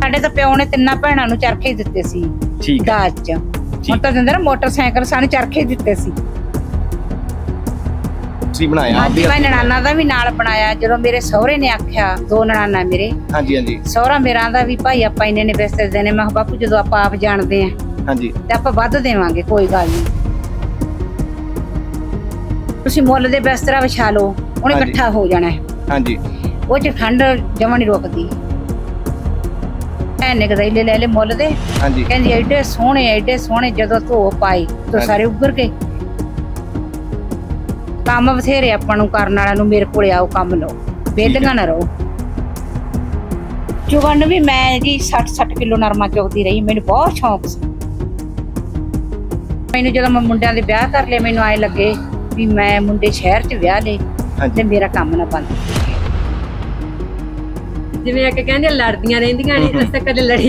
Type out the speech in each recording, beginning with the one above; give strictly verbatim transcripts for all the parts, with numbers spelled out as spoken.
ਸਾਡੇ ਤਾਂ ਪਿਓ ਨੇ ਤਿੰਨਾਂ ਭੈਣਾਂ ਨੂੰ ਚਰਖੇ ਦਿੱਤੇ ਸੀ ਦਾਜ ਚ। ਹੁਣ ਤਾਂ ਦਿੰਦੇ ਨਾ ਮੋਟਰਸਾਈਕਲ, ਸਾਨੂੰ ਚਰਖੇ ਦਿੱਤੇ ਸੀ। ਤੁਸੀਂ ਬਣਾਇਆ? ਹਾਂਜੀ, ਮੈਂ ਨਨਾਨਾ ਦਾ ਵੀ ਨਾਲ ਬਣਾਇਆ। ਜਦੋਂ ਮੇਰੇ ਸਹੁਰੇ ਨੇ ਆਖਿਆ, ਦੋ ਨਨਾਨਾ ਮੇਰੇ। ਹਾਂਜੀ ਹਾਂਜੀ। ਸਹੁਰਾ ਮੇਰਾ ਦਾ ਵੀ ਭਾਈ ਆਪਾਂ ਇੰਨੇ ਨੇ ਬਿਸਤਰੇ ਦੇਣੇ। ਮੈਂ ਕਿਹਾ ਬਾਪੂ ਜਦੋਂ ਆਪਾਂ ਆਪ ਜਾਣਦੇ ਆ ਹਾਂਜੀ ਤੇ ਆਪਾਂ ਵੱਧ ਦੇਵਾਂਗੇ, ਕੋਈ ਗੱਲ ਨਹੀਂ। ਤੁਸੀਂ ਮੁੱਲ ਦੇ ਬਿਸਤਰਾ ਵਿਛਾ ਲਓ, ਉਹਨੇ ਇਕੱਠਾ ਹੋ ਜਾਣਾ। ਹਾਂਜੀ, ਉਹ ਚ ਠੰਡ ਜਮਾਂ ਨਹੀਂ ਰੁਕਦੀ। ਐਨੇ ਗਦੈਲੇ ਲੈ ਲੈ ਮੁੱਲ ਦੇ। ਹਾਂਜੀ, ਕਹਿੰਦੀ ਐਡੇ ਸੋਹਣੇ ਐਡੇ ਸੋਹਣੇ। ਜਦੋਂ ਧੋ ਪਾਏ ਤਾਂ ਸਾਰੇ ਉੱਭਰ ਗਏ। ਕੰਮ ਬਥੇਰੇ ਆਪਾਂ ਨੂੰ ਕਰਨ ਵਾਲਿਆਂ ਨੂੰ। ਮੇਰੇ ਕੋਲੇ ਆਓ, ਕੰਮ ਲਓ, ਵਿਹਲੀਆਂ ਨਾ ਰਹੋ। ਚੁਗਣ ਵੀ ਮੈਂ ਜੀ ਸੱਠ ਸੱਠ ਕਿਲੋ ਨਰਮਾ ਚੁਗਦੀ ਰਹੀ। ਮੈਨੂੰ ਬਹੁਤ ਸ਼ੌਂਕ ਸੀ। ਮੈਨੂੰ ਜਦੋਂ ਮੈਂ ਮੁੰਡਿਆਂ ਦੇ ਵਿਆਹ ਕਰ ਲਏ, ਮੈਨੂੰ ਆਏ ਲੱਗੇ ਵੀ ਮੈਂ ਮੁੰਡੇ ਸ਼ਹਿਰ ਚ ਵਿਆਹ ਲਏ ਤੇ ਮੇਰਾ ਕੰਮ ਨਾ ਬੰਦ। ਜਿਵੇਂ ਕਿ ਕਹਿੰਦੇ ਲੜਦੀਆਂ ਰਹਿੰਦੀਆਂ ਨੇ, ਅਸੀਂ ਤਾਂ ਕਦੇ ਲੜੀ।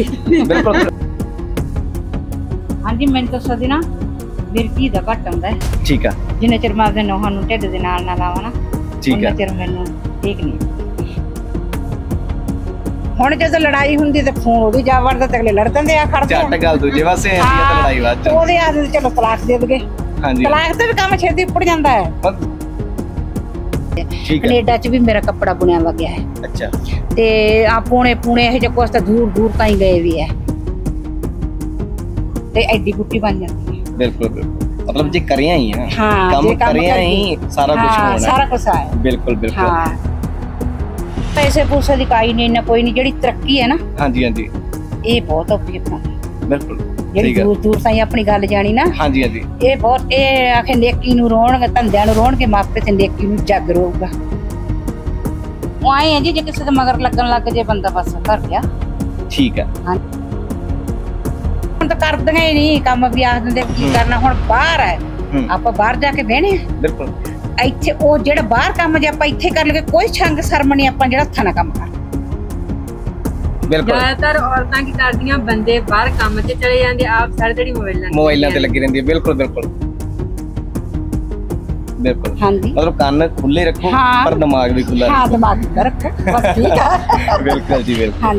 ਹਾਂਜੀ, ਮੈਨੂੰ ਤਾਂ ਸਦੀ ਨਾ ਮੇਰੀ ਧੀ ਦਾ ਘੱਟ ਆਉਂਦਾ। ਠੀਕ ਆ। ਜਿੰਨੇ ਚਿਰ ਮੈਂ ਆਪਣੇ ਨੋਹਾਂ ਨੂੰ ਢਿੱਡ ਦੇ ਨਾਲ ਨਾ ਲਾਵਾਂ ਨਾ, ਉਹਨਾਂ ਚਿਰ ਮੈਨੂੰ ਠੀਕ ਨਹੀਂ। ਹੁਣ ਜਦੋਂ ਲੜਾਈ ਹੁੰਦੀ ਤੇ ਫੋਨ ਉਹਦੀ ਜਾ ਵੜਦਾ ਤੇ ਅਗਲੇ ਲੜ ਪੈਂਦੇ ਆ, ਖੜਦੇ ਆ। ਝੱਟ ਗੱਲ ਦੂਜੇ ਪਾਸੇ ਆਉਂਦੀ ਆ ਤੇ ਲੜਾਈ ਵੱਧ ਜਾਂਦੀ। ਉਹਦੇ ਆਖਦੇ ਚਲੋ ਤਲਾਕ ਦੇ ਦਗੇ। ਹਾਂਜੀ, ਤਲਾਕ ਤੇ ਵੀ ਕੰਮ ਛੇਤੀ ਉੱਪੜ ਜਾਂਦਾ ਹੈ। ਕੈਨੇਡਾ ਚ ਵੀ ਮੇਰਾ ਕੱਪੜਾ ਬੁਣਿਆ ਵਾ ਗਿਆ ਹੈ। ਅੱਛਾ। ਤੇ ਆ ਪੂਣੇ ਪੂਣੇ ਇਹੋ ਜਿਹੇ ਕੁਛ ਤਾਂ ਦੂਰ ਦੂਰ ਤਾਈਂ ਗਏ ਵੀ ਹੈ ਤੇ ਐਡੀ ਬੁੱਟੀ ਬਣ ਜਾਂਦੀ ਹੈ। ਬਿਲਕੁਲ ਬਿਲਕੁਲ। ਮਤਲਬ ਜੇ ਕਰਿਆ ਹੀ ਆ, ਕੰਮ ਕਰਿਆ ਹੀ ਸਾਰਾ ਕੁਝ ਹੋਣਾ, ਸਾਰਾ ਕੁਝ ਆਇਆ। ਬਿਲਕੁਲ ਬਿਲਕੁਲ। ਹਾਂ, ਪੈਸੇ ਪੂਸੇ ਦੀ ਕਾਈ ਨਹੀਂ ਨਾ ਕੋਈ ਨਹੀਂ। ਜਿਹੜੀ ਤਰੱਕੀ ਹੈ ਨਾ, ਹਾਂਜੀ ਹਾਂਜੀ, ਇਹ ਬਹੁਤ ਔਖੀ ਹੈ। ਬਿਲਕੁਲ, ਜਿਹੜੀ ਦੂਰ ਦੂਰ ਤਾਈਂ ਆਪਣੀ ਗੱਲ ਜਾਣੀ ਨਾ, ਹਾਂਜੀ ਹਾਂਜੀ, ਇਹ ਬਹੁਤ। ਇਹ ਆਖੇ ਨੇਕੀ ਨੂੰ ਰੋਣਗੇ, ਧੰਦਿਆਂ ਨੂੰ ਰੋਣਗੇ ਮਾਪੇ ਤੇ ਨੇਕੀ ਨੂੰ ਜੱਗ ਰੋਊਗਾ। ਉਹ ਆਏ ਆ ਜੀ, ਜੇ ਕਿਸੇ ਦੇ ਮਗਰ ਲੱਗਣ ਲੱਗ ਜੇ ਬੰਦਾ ਬਸ ਕਰ ਗਿਆ। ਠੀਕ ਹੈ। ਹਾਂਜੀ, ਹੁਣ ਤਾਂ ਕਰਦੀਆਂ ਹੀ ਨਹੀਂ ਕੰਮ। ਵੀ ਆਖ ਦਿੰਦੇ ਕੀ ਕਰਨਾ, ਹੁਣ ਬਾਹਰ ਹੈ, ਆਪਾਂ ਬਾਹਰ ਜਾ ਕੇ ਬਹਿਣੇ। ਬਿਲਕੁਲ। ਇੱਥੇ ਉਹ ਜਿਹੜਾ ਬਾਹਰ ਕੰਮ ਜੇ ਆਪਾਂ ਇੱਥੇ ਕਰ ਲਈਏ, ਕੋਈ ਛੰਗ ਸ਼ਰਮ ਨਹੀਂ। ਆਪਾਂ ਜਿਹੜਾ ਹੱਥਾਂ ਨਾਲ ਕੰਮ ਕਰ। ਜ਼ਿਆਦਾਤਰ ਔਰਤਾਂ ਕੀ ਕਰਦੀਆਂ, ਬੰਦੇ ਬਾਹਰ ਕੰਮ ਤੇ ਚਲੇ ਜਾਂਦੇ, ਆਪ ਸਾਰੀ ਦਿਹਾੜੀ ਮੋਬਾਈਲਾਂ ਮੋਬਾਈਲਾਂ ਤੇ ਲੱਗੀ ਰਹਿੰਦੀ ਹੈ। ਬਿਲਕੁਲ ਬਿਲਕੁਲ ਬਿਲਕੁਲ। ਹਾਂਜੀ, ਮਤਲਬ ਕੰਨ ਖੁੱਲੇ ਰੱਖੋ ਪਰ ਦਿਮਾਗ ਵੀ ਖੁੱਲਾ ਰੱਖੋ। ਹਾਂ, ਦਿਮਾਗ ਖੁੱਲਾ ਰੱਖੋ, ਬਸ ਠੀਕ ਆ। ਬਿਲਕੁਲ ਜੀ, ਬਿਲਕੁਲ।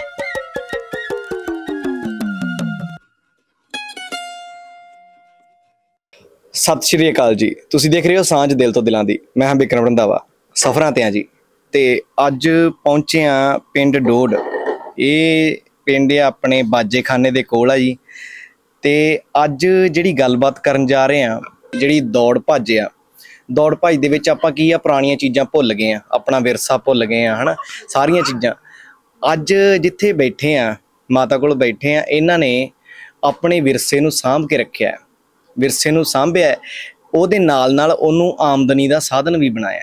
ਸਤਿ ਸ਼੍ਰੀ ਅਕਾਲ ਜੀ, ਤੁਸੀਂ ਦੇਖ ਰਹੇ ਹੋ ਸਾਂਝ ਦਿਲ ਤੋਂ ਦਿਲਾਂ ਦੀ। ਮੈਂ ਹਾਂ ਬਿਕਰਮ ਰੰਧਾਵਾ, ਸਫ਼ਰਾਂ ਤੇ ਆ ਜੀ। ਤੇ ਅੱਜ ਪਹੁੰਚੇ ਆ ਪਿੰਡ ਡੋਡ। ਇਹ ਪਿੰਡ ਆਪਣੇ ਬਾਜੇਖਾਨੇ ਦੇ ਕੋਲ ਆ ਜੀ। ਤੇ ਅੱਜ ਜਿਹੜੀ ਗੱਲਬਾਤ ਕਰਨ ਜਾ ਰਹੇ ਆ, ਜਿਹੜੀ ਦੌੜ ਭੱਜ ਆ, ਦੌੜ ਭੱਜ ਦੇ ਵਿੱਚ ਆਪਾਂ ਕੀ ਆ, ਪੁਰਾਣੀਆਂ ਚੀਜ਼ਾਂ ਭੁੱਲ ਗਏ ਆ, ਆਪਣਾ ਵਿਰਸਾ ਭੁੱਲ ਗਏ ਆ, ਹਨਾ, ਸਾਰੀਆਂ ਚੀਜ਼ਾਂ। ਅੱਜ ਜਿੱਥੇ ਬੈਠੇ ਆ, ਮਾਤਾ ਕੋਲ ਬੈਠੇ ਆ, ਇਹਨਾਂ ਨੇ ਆਪਣੇ ਵਿਰਸੇ ਨੂੰ ਸਾਂਭ ਕੇ ਰੱਖਿਆ, ਵਿਰਸੇ ਨੂੰ ਸਾਂਭਿਆ, ਉਹਦੇ ਨਾਲ ਨਾਲ ਉਹਨੂੰ ਆਮਦਨੀ ਦਾ ਸਾਧਨ ਵੀ ਬਣਾਇਆ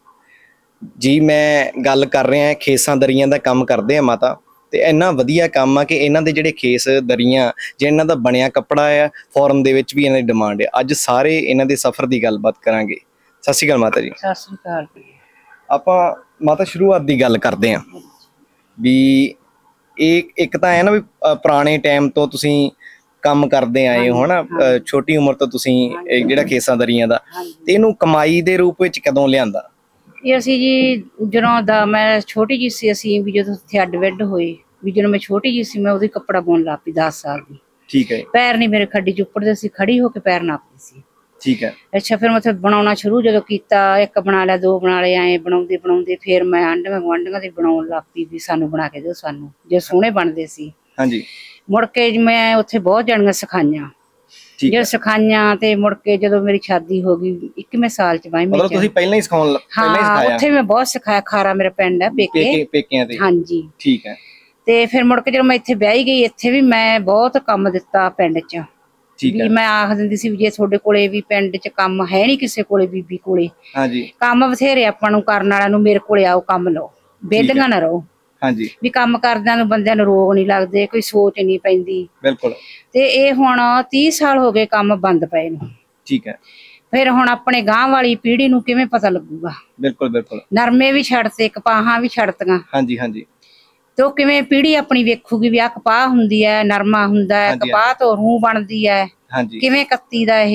ਜੀ। ਮੈਂ ਗੱਲ ਕਰ ਰਿਹਾ ਖੇਸਾਂ ਦਰੀਆਂ ਦਾ ਕੰਮ ਕਰਦੇ ਆ ਮਾਤਾ, ਤੇ ਇੰਨਾ ਵਧੀਆ ਕੰਮ ਆ ਕਿ ਇਹਨਾਂ ਦੇ ਜਿਹੜੇ ਖੇਸ ਦਰੀਆਂ, ਜੇ ਇਹਨਾਂ ਦਾ ਬਣਿਆ ਕੱਪੜਾ ਆ, ਫੋਰਨ ਦੇ ਵਿੱਚ ਵੀ ਇਹਨਾਂ ਦੀ ਡਿਮਾਂਡ ਹੈ। ਅੱਜ ਸਾਰੇ ਇਹਨਾਂ ਦੇ ਸਫ਼ਰ ਦੀ ਗੱਲਬਾਤ ਕਰਾਂਗੇ। ਸਤਿ ਸ਼੍ਰੀ ਅਕਾਲ ਮਾਤਾ ਜੀ। ਸਤਿ ਸ਼੍ਰੀ ਅਕਾਲ। ਆਪਾਂ ਮਾਤਾ ਸ਼ੁਰੂਆਤ ਦੀ ਗੱਲ ਕਰਦੇ ਹਾਂ ਵੀ ਇਹ ਇੱਕ ਤਾਂ ਹੈ ਨਾ ਵੀ ਪੁਰਾਣੇ ਟਾਈਮ ਤੋਂ ਤੁਸੀਂ ਕੰਮ ਕਰਦੇ ਆਏ ਹੋ, ਹਨਾ, ਛੋਟੀ ਉਮਰ ਤੋਂ ਤੁਸੀਂ ਜਿਹੜਾ ਖੇਸਾਂ ਦਰੀਆਂ ਦਾ, ਤੇ ਇਹਨੂੰ ਕਮਾਈ ਦੇ ਰੂਪ ਵਿੱਚ ਕਦੋਂ ਲਿਆਂਦਾ? ਇਹ ਅਸੀਂ ਜੀ ਜਦੋਂ ਦਾ ਮੈਂ ਛੋਟੀ ਜਿਹੀ ਸੀ, ਅਸੀਂ ਵੀ ਜਦੋਂ ਉੱਥੇ ਅੱਡ ਵਿੱਡ ਹੋਏ, ਵੀ ਜਦੋਂ ਮੈਂ ਛੋਟੀ ਜਿਹੀ ਸੀ, ਮੈਂ ਉਹਦੀ ਕੱਪੜਾ ਬੁਣ ਲੱਗ ਪਈ ਦਸ ਸਾਲ ਦੀ। ਠੀਕ ਹੈ। ਪੈਰ ਨਹੀਂ ਮੇਰੇ ਖੱਡੀ ਚ ਉੱਪੜਦੇ ਸੀ, ਖੜੀ ਹੋ ਕੇ ਪੈਰ ਨਾਪਦੀ ਸੀ। ਠੀਕ ਹੈ। ਅੱਛਾ, ਫਿਰ ਮੈਂ ਉੱਥੇ ਬਣਾਉਣਾ ਸ਼ੁਰੂ ਜਦੋਂ ਕੀਤਾ, ਇੱਕ ਬਣਾ ਲਿਆ, ਦੋ ਬਣਾ ਲਏ, ਐਂ ਬਣਾਉਂਦੇ ਬਣਾਉਂਦੇ ਫਿਰ ਮੈਂ ਆਂਢੀਆਂ ਗੁਆਂਢੀਆਂ ਦੇ ਬਣਾਉਣ ਲੱਗ ਪਈ ਵੀ ਸਾਨੂੰ ਬਣਾ ਕੇ ਦਿਓ, ਸਾਨੂੰ ਜੇ ਸੋਹਣੇ ਬਣਦੇ ਸੀ। ਹਾਂਜੀ। ਮੁੜ ਕੇ ਮੈਂ ਉੱਥੇ ਬਹੁਤ ਜਾਣੀਆਂ ਸਿਖਾਈਆਂ, ਜਦੋਂ ਸਿਖਾਈਆਂ ਤੇ ਮੁੜ ਕੇ ਜਦੋਂ ਮੇਰੀ ਸ਼ਾਦੀ ਹੋ ਗਈ ਇੱਕਵੇਂ ਸਾਲ ਚ ਬਾਈ, ਮਤਲਬ ਤੁਸੀਂ ਪਹਿਲਾਂ ਹੀ ਸਿਖਾਉਣ ਪਹਿਲਾਂ ਹੀ ਸਿਖਾਇਆ? ਉੱਥੇ ਮੈਂ ਬਹੁਤ ਸਿਖਾਇਆ। ਖਾਰਾ ਮੇਰਾ ਪਿੰਡ ਹੈ, ਪੇਕੇ ਪੇਕਿਆਂ ਤੇ। ਹਾਂਜੀ, ਠੀਕ ਹੈ। ਤੇ ਫਿਰ ਮੁੜ ਕੇ ਜਦੋਂ ਮੈਂ ਇੱਥੇ ਵਿਆਹੀ ਗਈ, ਇੱਥੇ ਵੀ ਮੈਂ ਬਹੁਤ ਕੰਮ ਦਿੱਤਾ ਪਿੰਡ ਚ। ਵੀ ਮੈਂ ਆਖ ਦਿੰਦੀ ਸੀ ਵੀ ਜੇ ਤੁਹਾਡੇ ਕੋਲੇ ਵੀ ਪਿੰਡ ਚ ਕੰਮ ਹੈ ਨੀ ਕਿਸੇ ਕੋਲੇ, ਬੀਬੀ ਕੋਲੇ ਕੰਮ ਬਥੇਰੇ ਆਪਾਂ ਨੂੰ ਕਰਨ ਵਾਲਿਆਂ ਨੂੰ, ਮੇਰੇ ਕੋਲੇ ਆਓ, ਕੰਮ ਲਓ, ਵਿਹਲੀਆਂ ਨਾ ਰਹੋ। ਹਾਂਜੀ, ਵੀ ਕੰਮ ਕਰਦਿਆਂ ਨੂੰ ਬੰਦਿਆਂ ਨੂੰ ਰੋਗ ਨਹੀਂ ਲੱਗਦੇ, ਕੋਈ ਸੋਚ ਨਹੀਂ ਪੈਂਦੀ। ਬਿਲਕੁਲ। ਤੇ ਇਹ ਹੁਣ ਤੀਹ ਸਾਲ ਹੋ ਗਏ ਕੰਮ ਬੰਦ ਪਏ ਨੂੰ। ਠੀਕ ਹੈ। ਫਿਰ ਹੁਣ ਆਪਣੇ ਗਾਂਹ ਵਾਲੀ ਪੀੜ੍ਹੀ ਨੂੰ ਕਿਵੇਂ ਪਤਾ ਲੱਗੂਗਾ? ਬਿਲਕੁਲ ਬਿਲਕੁਲ। ਨਰਮੇ ਵੀ ਛੱਡਤੇ, ਕਪਾਹਾਂ ਵੀ ਛੱਡਤੀਆਂ। ਹਾਂਜੀ ਹਾਂਜੀ। ਤੇ ਉਹ ਕਿਵੇਂ ਪੀੜ੍ਹੀ ਆਪਣੀ ਵੇਖੂਗੀ ਵੀ ਆਹ ਕਪਾਹ ਹੁੰਦੀ ਹੈ, ਨਰਮਾ ਹੁੰਦਾ ਹੈ, ਕਪਾਹ ਤੋਂ ਰੂਹ ਬਣਦੀ ਹੈ, ਕਿਵੇਂ ਕੱਤੀ ਦਾ ਇਹ,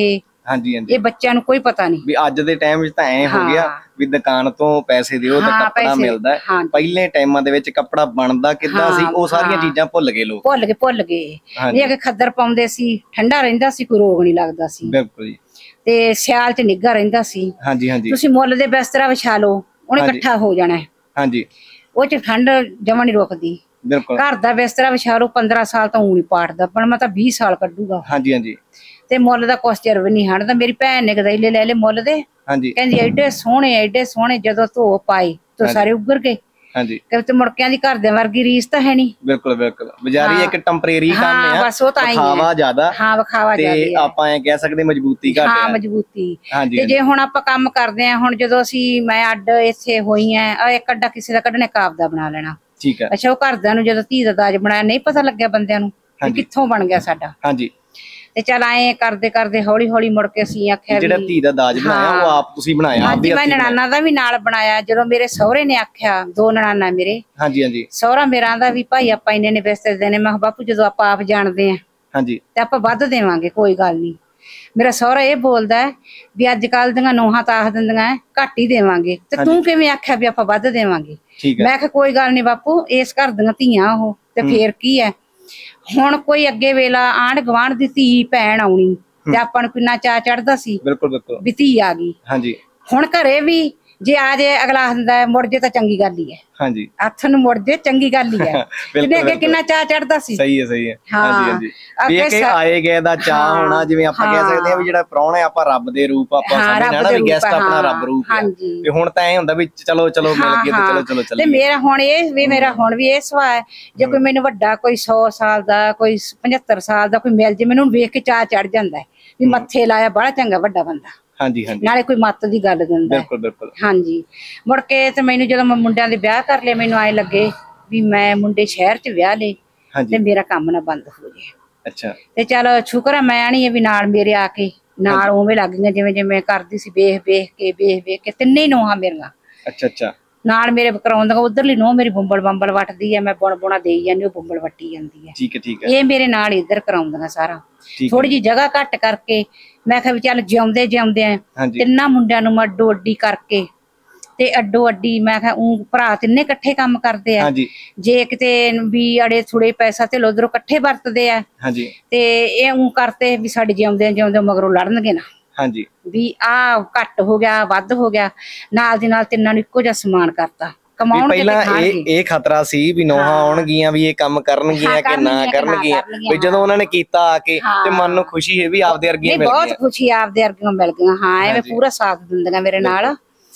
ਹਾਂਜੀ ਹਾਂਜੀ, ਇਹ ਬੱਚਿਆਂ ਨੂੰ ਕੋਈ ਪਤਾ ਨਹੀਂ ਵੀ ਅੱਜ ਦੇ ਟਾਈਮ ਵਿੱਚ ਤਾਂ ਐ ਹੋ ਗਿਆ ਵੀ ਦੁਕਾਨ ਤੋਂ ਪੈਸੇ ਦਿਓ ਤੇ ਕੱਪੜਾ ਮਿਲਦਾ। ਪਹਿਲੇ ਟਾਈਮਾਂ ਦੇ ਵਿੱਚ ਕੱਪੜਾ ਬਣਦਾ ਕਿੱਦਾਂ ਸੀ ਉਹ ਸਾਰੀਆਂ ਚੀਜ਼ਾਂ ਭੁੱਲ ਗਏ ਲੋਕ, ਭੁੱਲ ਗਏ ਭੁੱਲ ਗਏ ਇਹ ਕਿ ਖੱਦਰ ਪਾਉਂਦੇ ਸੀ, ਠੰਡਾ ਰਹਿੰਦਾ ਸੀ, ਕੋਈ ਰੋਗ ਨਹੀਂ ਲੱਗਦਾ ਸੀ। ਬਿਲਕੁਲ ਜੀ। ਤੇ ਸਿਆਲ ਚ ਨਿੱਘਾ ਰਹਿੰਦਾ ਸੀ। ਹਾਂਜੀ ਹਾਂਜੀ, ਤੁਸੀਂ ਮੁੱਲ ਦੇ ਬਿਸਤਰਾ ਵਿਛਾ ਲਓ, ਉਹਨੇ ਇਕੱਠਾ ਹੋ ਜਾਣਾ। ਹਾਂਜੀ, ਉਹ ਚ ਠੰਡ ਜਮਾਂ ਨਹੀਂ ਰੁਕਦੀ। ਬਿਲਕੁਲ, ਘਰ ਦਾ ਬਿਸਤਰਾ ਵਿਛਾ ਲਓ, ਪੰਦਰਾਂ ਸਾਲ ਤਾਂ ਊਂ ਨੀ ਪਾੜਦਾ, ਪਰ ਮੈਂ ਤਾਂ ਵੀਹ ਸਾਲ ਕੱਢੂਗਾ। ਹਾਂਜੀ ਹਾਂਜੀ, ਤੇ ਮੁੱਲ ਦਾ ਕੁਛ ਚਿਰ ਵੀ ਨਹੀਂ ਹਟਦਾ। ਮੇਰੀ ਭੈਣ ਨੇ ਗਦੈਲੇ ਲੈ ਲਏ ਮੁੱਲ ਦੇ, ਕਹਿੰਦੀ ਐਡੇ ਸੋਹਣੇ ਐਡੇ ਸੋਹਣੇ, ਜਦੋਂ ਧੋ ਪਾਏ ਤਾਂ ਸਾਰੇ ਉੱਗਰ ਗਏ। ਹਾਂਜੀ, ਤੇ ਮੁੜਕਿਆਂ ਦੀ ਘਰ ਦੇ ਵਰਗੀ ਰੀਸ ਤਾਂ ਹੈ ਨਹੀਂ। ਬਿਲਕੁਲ ਬਿਲਕੁਲ, ਬਜ਼ਾਰੀ ਇੱਕ ਟੈਂਪਰੇਰੀ ਕੰਮ ਆ, ਬਸ ਉਹ ਤਾਂ ਵਿਖਾਵਾ ਜ਼ਿਆਦਾ। ਹਾਂ, ਵਿਖਾਵਾ ਜ਼ਿਆਦਾ ਤੇ ਆਪਾਂ ਐ ਕਹਿ ਸਕਦੇ ਮਜ਼ਬੂਤੀ ਘੱਟ। ਹਾਂ, ਮਜ਼ਬੂਤੀ। ਤੇ ਜੇ ਹੁਣ ਆਪਾਂ ਕੰਮ ਕਰਦੇ ਆ, ਹੁਣ ਜਦੋਂ ਅਸੀਂ ਮੈਂ ਅੱਡ ਇੱਥੇ ਹੋਈ ਆ, ਇੱਕ ਅੱਡਾ ਕਿਸੇ ਦਾ ਕੱਢਣੇ, ਕਾਬ ਦਾ ਬਣਾ ਲੈਣਾ। ਠੀਕ ਹੈ। ਅੱਛਾ, ਉਹ ਘਰਦਿਆਂ ਨੂੰ ਜਦੋਂ ਧੀ ਦਾ ਦਾਜ ਬਣਾਇਆ ਨਹੀਂ ਪਤਾ ਲੱਗਿਆ ਬੰਦਿਆਂ ਨੂੰ ਕਿੱਥੋਂ ਬਣ ਗਿਆ ਸਾਡਾ। ਹਾਂਜੀ, ਤੇ ਚੱਲ ਐਂ ਕਰਦੇ ਕਰਦੇ ਹੌਲੀ ਹੌਲੀ ਮੁੜ ਕੇ ਅਸੀਂ ਆਖਿਆ ਜਿਹੜਾ ਧੀ ਦਾ ਦਾਜ ਬਣਾਇਆ ਉਹ ਆਪ ਤੁਸੀਂ ਬਣਾਇਆ? ਹਾਂਜੀ, ਮੈਂ ਨਨਾਨਾ ਦਾ ਵੀ ਨਾਲ ਬਣਾਇਆ। ਜਦੋਂ ਮੇਰੇ ਸਹੁਰੇ ਨੇ ਆਖਿਆ, ਦੋ ਨਨਾਨਾ ਮੇਰੇ। ਹਾਂਜੀ ਹਾਂਜੀ, ਸਹੁਰਾ ਮੇਰਾ ਆਂਦਾ ਵੀ ਭਾਈ ਆਪਾਂ ਇੰਨੇ ਨੇ ਬਿਸਤਰੇ ਦੇਣੇ। ਮੈਂ ਕਿਹਾ ਬਾਪੂ ਜਦੋਂ ਆਪਾਂ ਆਪ ਜਾਣਦੇ ਆ ਹਾਂਜੀ ਤੇ ਆਪਾਂ ਵੱਧ ਦੇਵਾਂਗੇ, ਕੋਈ ਗੱਲ ਨਹੀਂ। ਮੇਰਾ ਸਹੁਰਾ ਇਹ ਬੋਲਦਾ ਵੀ ਅੱਜ ਕੱਲ ਦੀਆਂ ਨੂੰਹਾਂ ਤਾਂ ਆਖ ਦਿੰਦੀਆਂ ਘੱਟ ਹੀ ਦੇਵਾਂਗੇ, ਤੇ ਤੂੰ ਕਿਵੇਂ ਆਖਿਆ ਵੀ ਆਪਾਂ ਵੱਧ ਦੇਵਾਂਗੇ? ਮੈਂ ਕਿਹਾ ਕੋਈ ਗੱਲ ਨੀ ਬਾਪੂ, ਇਸ ਘਰ ਦੀਆਂ ਧੀਆਂ ਉਹ, ਤੇ ਫੇਰ ਕੀ ਹੈ। ਹੁਣ ਕੋਈ ਅੱਗੇ ਵੇਲਾ ਆਂਢ ਗੁਆਂਢ ਦੀ ਧੀ ਭੈਣ ਆਉਣੀ ਤੇ ਆਪਾਂ ਨੂੰ ਕਿੰਨਾ ਚਾਅ ਚੜ੍ਹਦਾ ਸੀ ਵੀ ਧੀ ਆ ਗਈ। ਹਾਂਜੀ, ਹੁਣ ਘਰੇ ਵੀ ਜੇ ਆ ਜੇ ਅਗਲਾ ਹੁੰਦਾ ਮੁੜ ਜੇ ਤਾਂ ਚੰਗੀ ਗੱਲ ਹੀ ਹੈ। ਹਾਂਜੀ, ਹੱਥ ਨੂੰ ਮੁੜ ਜੇ ਚੰਗੀ ਗੱਲ ਹੀ ਹੈ। ਕਿੰਨੇ ਅੱਗੇ ਕਿੰਨਾ ਚਾਅ ਚੜ੍ਹਦਾ ਸੀ। ਸਹੀ ਹੈ ਸਹੀ ਹੈ। ਹਾਂਜੀ ਹਾਂਜੀ, ਇਹ ਕਿ ਆਏ ਗਏ ਦਾ ਚਾਅ ਹੋਣਾ, ਜਿਵੇਂ ਆਪਾਂ ਕਹਿ ਸਕਦੇ ਹਾਂ ਵੀ ਜਿਹੜਾ ਪ੍ਰਾਹੁਣਾ ਆਪਾਂ ਰੱਬ ਦੇ ਰੂਪ ਆਪਾਂ ਸਮਝਣਾ ਨਾ, ਵੀ ਗੈਸਟ ਆਪਣਾ ਰੱਬ ਰੂਪ ਹੈ। ਤੇ ਹੁਣ ਤਾਂ ਐ ਹੁੰਦਾ ਵੀ ਚਲੋ ਚਲੋ ਮਿਲ ਗਏ ਤੇ ਚਲੋ ਚਲੋ ਚੱਲੀਏ। ਤੇ ਮੇਰਾ ਹੁਣ ਇਹ ਵੀ ਮੇਰਾ ਹੁਣ ਵੀ ਇਹ ਸੁਭਾਅ ਹੈ, ਜੇ ਕੋਈ ਮੈਨੂੰ ਵੱਡਾ ਕੋਈ ਸੌ ਸਾਲ ਦਾ, ਕੋਈ ਪਝੱਤਰ ਸਾਲ ਦਾ ਕੋਈ ਮਿਲ ਜੇ, ਮੈਨੂੰ ਵੇਖ ਕੇ ਚਾਅ ਚੜ ਜਾਂਦਾ ਵੀ ਮੱਥੇ ਲਾਇਆ ਬੜਾ ਚੰਗਾ ਵੱਡਾ ਬੰਦਾ। ਹਾਂਜੀ ਹਾਂਜੀ, ਨਾਲੇ ਕੋਈ ਮੱਤ ਦੀ ਗੱਲ ਦਿੰਦਾ। ਬਿਲਕੁਲ ਬਿਲਕੁਲ। ਹਾਂਜੀ, ਮੁੜ ਕੇ ਤੇ ਮੈਨੂੰ ਜਦੋਂ ਮੈਂ ਮੁੰਡਿਆਂ ਦੇ ਵਿਆਹ ਕਰ ਲਏ, ਮੈਨੂੰ ਐ ਲੱਗੇ ਵੀ ਮੈਂ ਮੁੰਡੇ ਸ਼ਹਿਰ ਚ ਵਿਆਹ ਲਏ ਤੇ ਮੇਰਾ ਕੰਮ ਨਾ ਬੰਦ ਹੋ ਜਾਏ। ਅੱਛਾ, ਤੇ ਚੱਲ ਸ਼ੁਕਰ ਆ ਮੈਂ ਆਣੀ ਵੀ ਨਾਲ ਮੇਰੇ ਆ ਕੇ ਨਾਲ ਉਵੇਂ ਲੱਗ ਗਈਆਂ ਜਿਵੇਂ ਜਿਵੇਂ ਕਰਦੀ ਸੀ, ਵੇਖ ਵੇਖ ਕੇ ਵੇਖ ਵੇਖ ਕੇ। ਤਿੰਨੇ ਨੂੰਹਾਂ ਮੇਰੀਆਂ। ਅੱਛਾ ਅੱਛਾ, ਨਾਲ ਮੇਰੇ ਕਰਾਉਂਦੀਆਂ। ਉਧਰਲੀ ਨੂੰਹ ਮੇਰੀ ਬੰਬਲ ਬੰਬਲ ਵੱਟਦੀ ਆ, ਮੈਂ ਬੁਣ ਬੁਣਾ ਦੇਈ ਜਾਂਦੀ, ਉਹ ਬੰਬਲ ਵੱਟੀ ਜਾਂਦੀ ਹੈ। ਠੀਕ ਹੈ ਠੀਕ ਹੈ। ਇਹ ਮੇਰੇ ਨਾਲ ਇੱਧਰ ਕਰਾਉਂਦੀਆਂ ਸਾਰਾ। ਥੋੜੀ ਜਿਹੀ ਜਗ੍ਹਾ ਘੱਟ ਕਰਕੇ ਮੈਂ ਕਿਹਾ ਵੀ ਚੱਲ ਜਿਉਂਦੇ ਜਿਉਂਦੇ ਆ ਤਿੰਨਾਂ ਮੁੰਡਿਆਂ ਨੂੰ ਮੈਂ ਅੱਡੋ ਅੱਡੀ ਕਰਕੇ ਤੇ ਅੱਡੋ ਅੱਡੀ ਮੈਂ ਕਿਹਾ ਊਂ ਭਰਾ ਤਿੰਨੇ ਇਕੱਠੇ ਕੰਮ ਕਰਦੇ ਆ। ਜੇ ਕਿਤੇ ਵੀ ਅੜੇ ਥੋੜੇ ਪੈਸਾ ਤੇ ਉਧਰੋਂ ਇਕੱਠੇ ਵਰਤਦੇ ਆ ਤੇ ਇਹ ਊਂ ਕਰਤੇ ਵੀ ਸਾਡੇ ਜਿਉਂਦੇ ਜਿਉਂਦੇ ਮਗਰੋਂ ਲੜਨਗੇ ਨਾ। ਹਾਂਜੀ, ਵੀ ਆਹ ਘੱਟ ਹੋ ਗਿਆ ਵੱਧ ਹੋ ਗਿਆ, ਨਾਲ ਦੀ ਨਾਲ ਤਿੰਨਾਂ ਨੂੰ ਇੱਕੋ ਜਿਹਾ ਸਮਾਨ ਕਰਤਾ। ਪਹਿਲਾਂ ਇਹ ਇਹ ਖਤਰਾ ਸੀ ਵੀ ਨੋਹਾਂ ਆਉਣਗੀਆਂ ਵੀ ਇਹ ਕੰਮ ਕਰਨਗੀਆਂ ਕਿ ਨਾ ਕਰਨਗੀਆਂ, ਵੀ ਜਦੋਂ ਉਹਨਾਂ ਨੇ ਕੀਤਾ ਆ ਕੇ ਤੇ ਮਨ ਨੂੰ ਖੁਸ਼ੀ ਹੈ ਵੀ ਆਪਦੇ ਵਰਗੀਆਂ ਮਿਲ ਗਈਆਂ। ਬਹੁਤ ਖੁਸ਼ੀ ਆਪਦੇ ਵਰਗੀਆਂ ਮਿਲ ਗਈਆਂ। ਹਾਂ, ਐਵੇਂ ਪੂਰਾ ਸਾਥ ਦਿੰਦੀਆਂ ਮੇਰੇ ਨਾਲ।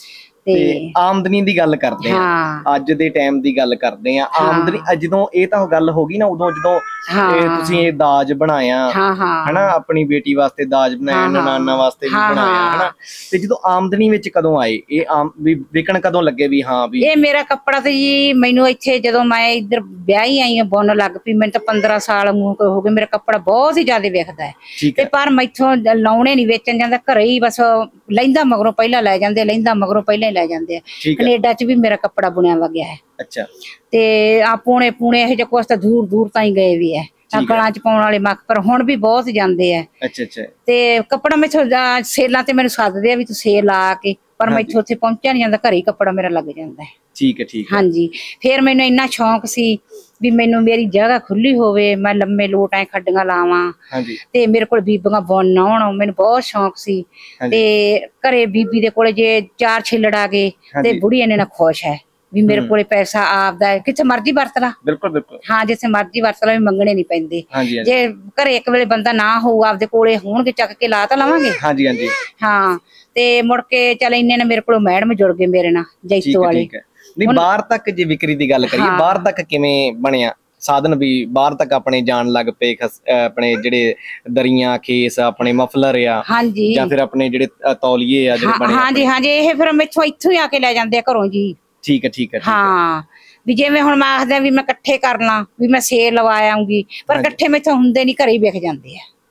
ਤੇ ਆਮਦਨੀ ਦੀ ਗੱਲ ਕਰਦੇ ਆ, ਅੱਜ ਦੇ ਟਾਈਮ ਦੀ ਗੱਲ ਕਰਦੇ ਆ। ਆਮਦਨੀ ਜਦੋਂ ਇਹ ਤਾਂ ਗੱਲ ਹੋ ਗਈ ਨਾ, ਉਦੋਂ ਜਦੋਂ ਤੁਸੀਂ ਇਹ ਦਾਜ ਬਣਾਇਆ ਹਨਾ, ਆਪਣੀ ਬੇਟੀ ਵਾਸਤੇ ਦਾਜ ਬਣਾਇਆ, ਨਨਾਨਾ ਵਾਸਤੇ ਵੀ ਬਣਾਇਆ ਹਨਾ, ਤੇ ਜਦੋਂ ਆਮਦਨੀ ਵਿੱਚ ਕਦੋਂ ਆਏ ਇਹ ਆਮ ਵੀ ਵਿਕਣ ਕਦੋਂ ਲੱਗੇ ਵੀ ਹਾਂ ਵੀ ਇਹ ਮੇਰਾ ਕੱਪੜਾ? ਤੇ ਜੀ ਮੈਨੂੰ ਇੱਥੇ ਜਦੋਂ ਮੈਂ ਇੱਧਰ ਵਿਆਹੀ ਆਈ ਆ ਬੁਣ ਲੱਗ ਪਈ, ਮੈਨੂੰ ਤਾਂ ਪੰਦਰਾਂ ਸਾਲ ਹੋ ਗਏ। ਮੇਰਾ ਕੱਪੜਾ ਬਹੁਤ ਹੀ ਜ਼ਿਆਦਾ ਵਿਕਦਾ ਹੈ ਤੇ ਪਰ ਮੈਥੋਂ ਲਾਉਣੇ ਨੀ, ਵੇਚਣ ਜਾਂਦਾ, ਘਰੇ ਹੀ ਬਸ ਲਹਿੰਦਾ ਮਗਰੋਂ ਪਹਿਲਾਂ ਲੈ ਜਾਂਦੇ, ਲਹਿੰਦਾ ਮਗਰੋਂ ਪਹਿਲਾਂ ਲੈ ਜਾਂਦੇ ਆ। ਕੈਨੇਡਾ ਚ ਵੀ ਮੇਰਾ ਕੱਪੜਾ ਬੁਣਿਆ ਵਾ ਗਿਆ ਹੈ। ਅੱਛਾ, ਤੇ ਆ ਪੂਣੇ ਪੂਣੇ ਇਹੋ ਜਿਹੇ ਕੁਛ ਤਾਂ ਦੂਰ ਦੂਰ ਤਾਈਂ ਗਏ ਵੀ ਹੈ, ਗਲਾਂ ਚ ਪਾਉਣ ਵਾਲੇ ਮੱਖ, ਪਰ ਹੁਣ ਵੀ ਬਹੁਤ ਜਾਂਦੇ ਆ। ਅੱਛਾ ਅੱਛਾ, ਤੇ ਕੱਪੜਾ ਮੈਥੋਂ ਸੇਲਾਂ ਤੇ ਮੈਨੂੰ ਸੱਦਦੇ ਆ ਵੀ ਤੂੰ ਸੇਲ ਲਾ ਕੇ, ਪਰ ਮੈਥੋਂ ਉੱਥੇ ਪਹੁੰਚਿਆ ਨੀ ਜਾਂਦਾ, ਘਰੇ ਹੀ ਕੱਪੜਾ ਮੇਰਾ ਲੱਗ ਜਾਂਦਾ ਹੈ। ਠੀਕ ਹੈ ਠੀਕ ਹੈ। ਹਾਂਜੀ, ਫੇਰ ਮੈਨੂੰ ਇੰਨਾ ਸ਼ੌਂਕ ਸੀ ਵੀ ਮੈਨੂੰ ਮੇਰੀ ਜਗ੍ਹਾ ਖੁੱਲੀ ਹੋਵੇ, ਮੈਂ ਲੰਮੇ ਲੋਟ ਐ ਖੱਡੀਆਂ ਲਾਵਾਂ ਤੇ ਮੇਰੇ ਕੋਲ ਬੀਬੀਆਂ ਬੁਣਨ ਆਉਣ, ਮੈਨੂੰ ਬਹੁਤ ਸ਼ੌਂਕ ਸੀ। ਤੇ ਘਰੇ ਬੀਬੀ ਦੇ ਕੋਲੇ ਜੇ ਚਾਰ ਛਿੱਲੜ ਆ ਗਏ ਤੇ ਬੁੜੀ ਇੰਨੇ ਨਾਲ ਖੁਸ਼ ਹੈ ਵੀ ਮੇਰੇ ਕੋਲੇ ਪੈਸਾ ਆਪਦਾ ਹੈ, ਕਿੱਥੇ ਮਰਜ਼ੀ ਵਰਤ ਲਾ। ਬਿਲਕੁਲ ਬਿਲਕੁਲ। ਹਾਂ, ਜਿੱਥੇ ਮਰਜ਼ੀ ਵਰਤ ਲਾ, ਵੀ ਮੰਗਣੇ ਨੀ ਪੈਂਦੇ। ਜੇ ਘਰੇ ਇੱਕ ਵੇਲੇ ਬੰਦਾ ਨਾ ਹੋਊ, ਆਪਦੇ ਕੋਲੇ ਹੋਣਗੇ, ਚੱਕ ਕੇ ਲਾ ਤਾਂ ਲਵਾਂਗੇ। ਹਾਂਜੀ ਹਾਂਜੀ, ਹਾਂ। ਤੇ ਮੁੜ ਕੇ ਚੱਲ ਇੰਨੇ ਨੇ ਮੇਰੇ ਕੋਲੋਂ ਮੈਡਮ ਜੁੜ ਗਏ ਮੇਰੇ ਨਾਲ, ਜੈਤੋ ਵਾਲੇ। ਨਹੀਂ, ਬਾਹਰ ਤੱਕ ਜੇ ਵਿਕਰੀ ਦੀ ਗੱਲ ਕਰੀਏ, ਬਾਹਰ ਤੱਕ ਕਿਵੇਂ ਬਣਿਆ ਸਾਧਨ ਵੀ? ਬਾਹਰ ਤੱਕ ਆਪਣੇ ਜਾਣ ਲੱਗ ਪਏ, ਆਪਣੇ ਜਿਹੜੇ ਦਰੀਆਂ ਖੇਸ, ਆਪਣੇ ਮਫਲਰ ਆ ਜਾਂ ਫਿਰ ਆਪਣੇ ਜਿਹੜੇ ਤੌਲੀਏ ਆ ਜਿਹੜੇ ਬਣੇ? ਹਾਂਜੀ ਹਾਂਜੀ, ਇਹ ਫਿਰ ਮੈਥੋਂ ਇੱਥੋਂ ਹੀ ਆ ਕੇ ਲੈ ਜਾਂਦੇ ਆ ਘਰੋਂ ਜੀ। ਠੀਕ ਹੈ ਠੀਕ ਹੈ। ਹਾਂ, ਵੀ ਜਿਵੇਂ ਹੁਣ ਮੈਂ ਆਖਦਾ ਵੀ ਮੈਂ ਇਕੱਠੇ ਕਰ ਲਾਂ, ਵੀ ਮੈਂ ਸੇਲ ਲਵਾ ਆਉਂਗੀ, ਪਰ ਇਕੱਠੇ ਮੈਥੋਂ ਹੁੰਦੇ ਨੀ, ਘਰੇ ਹੀ ਵਿਕ ਜਾਂਦੇ ਆ।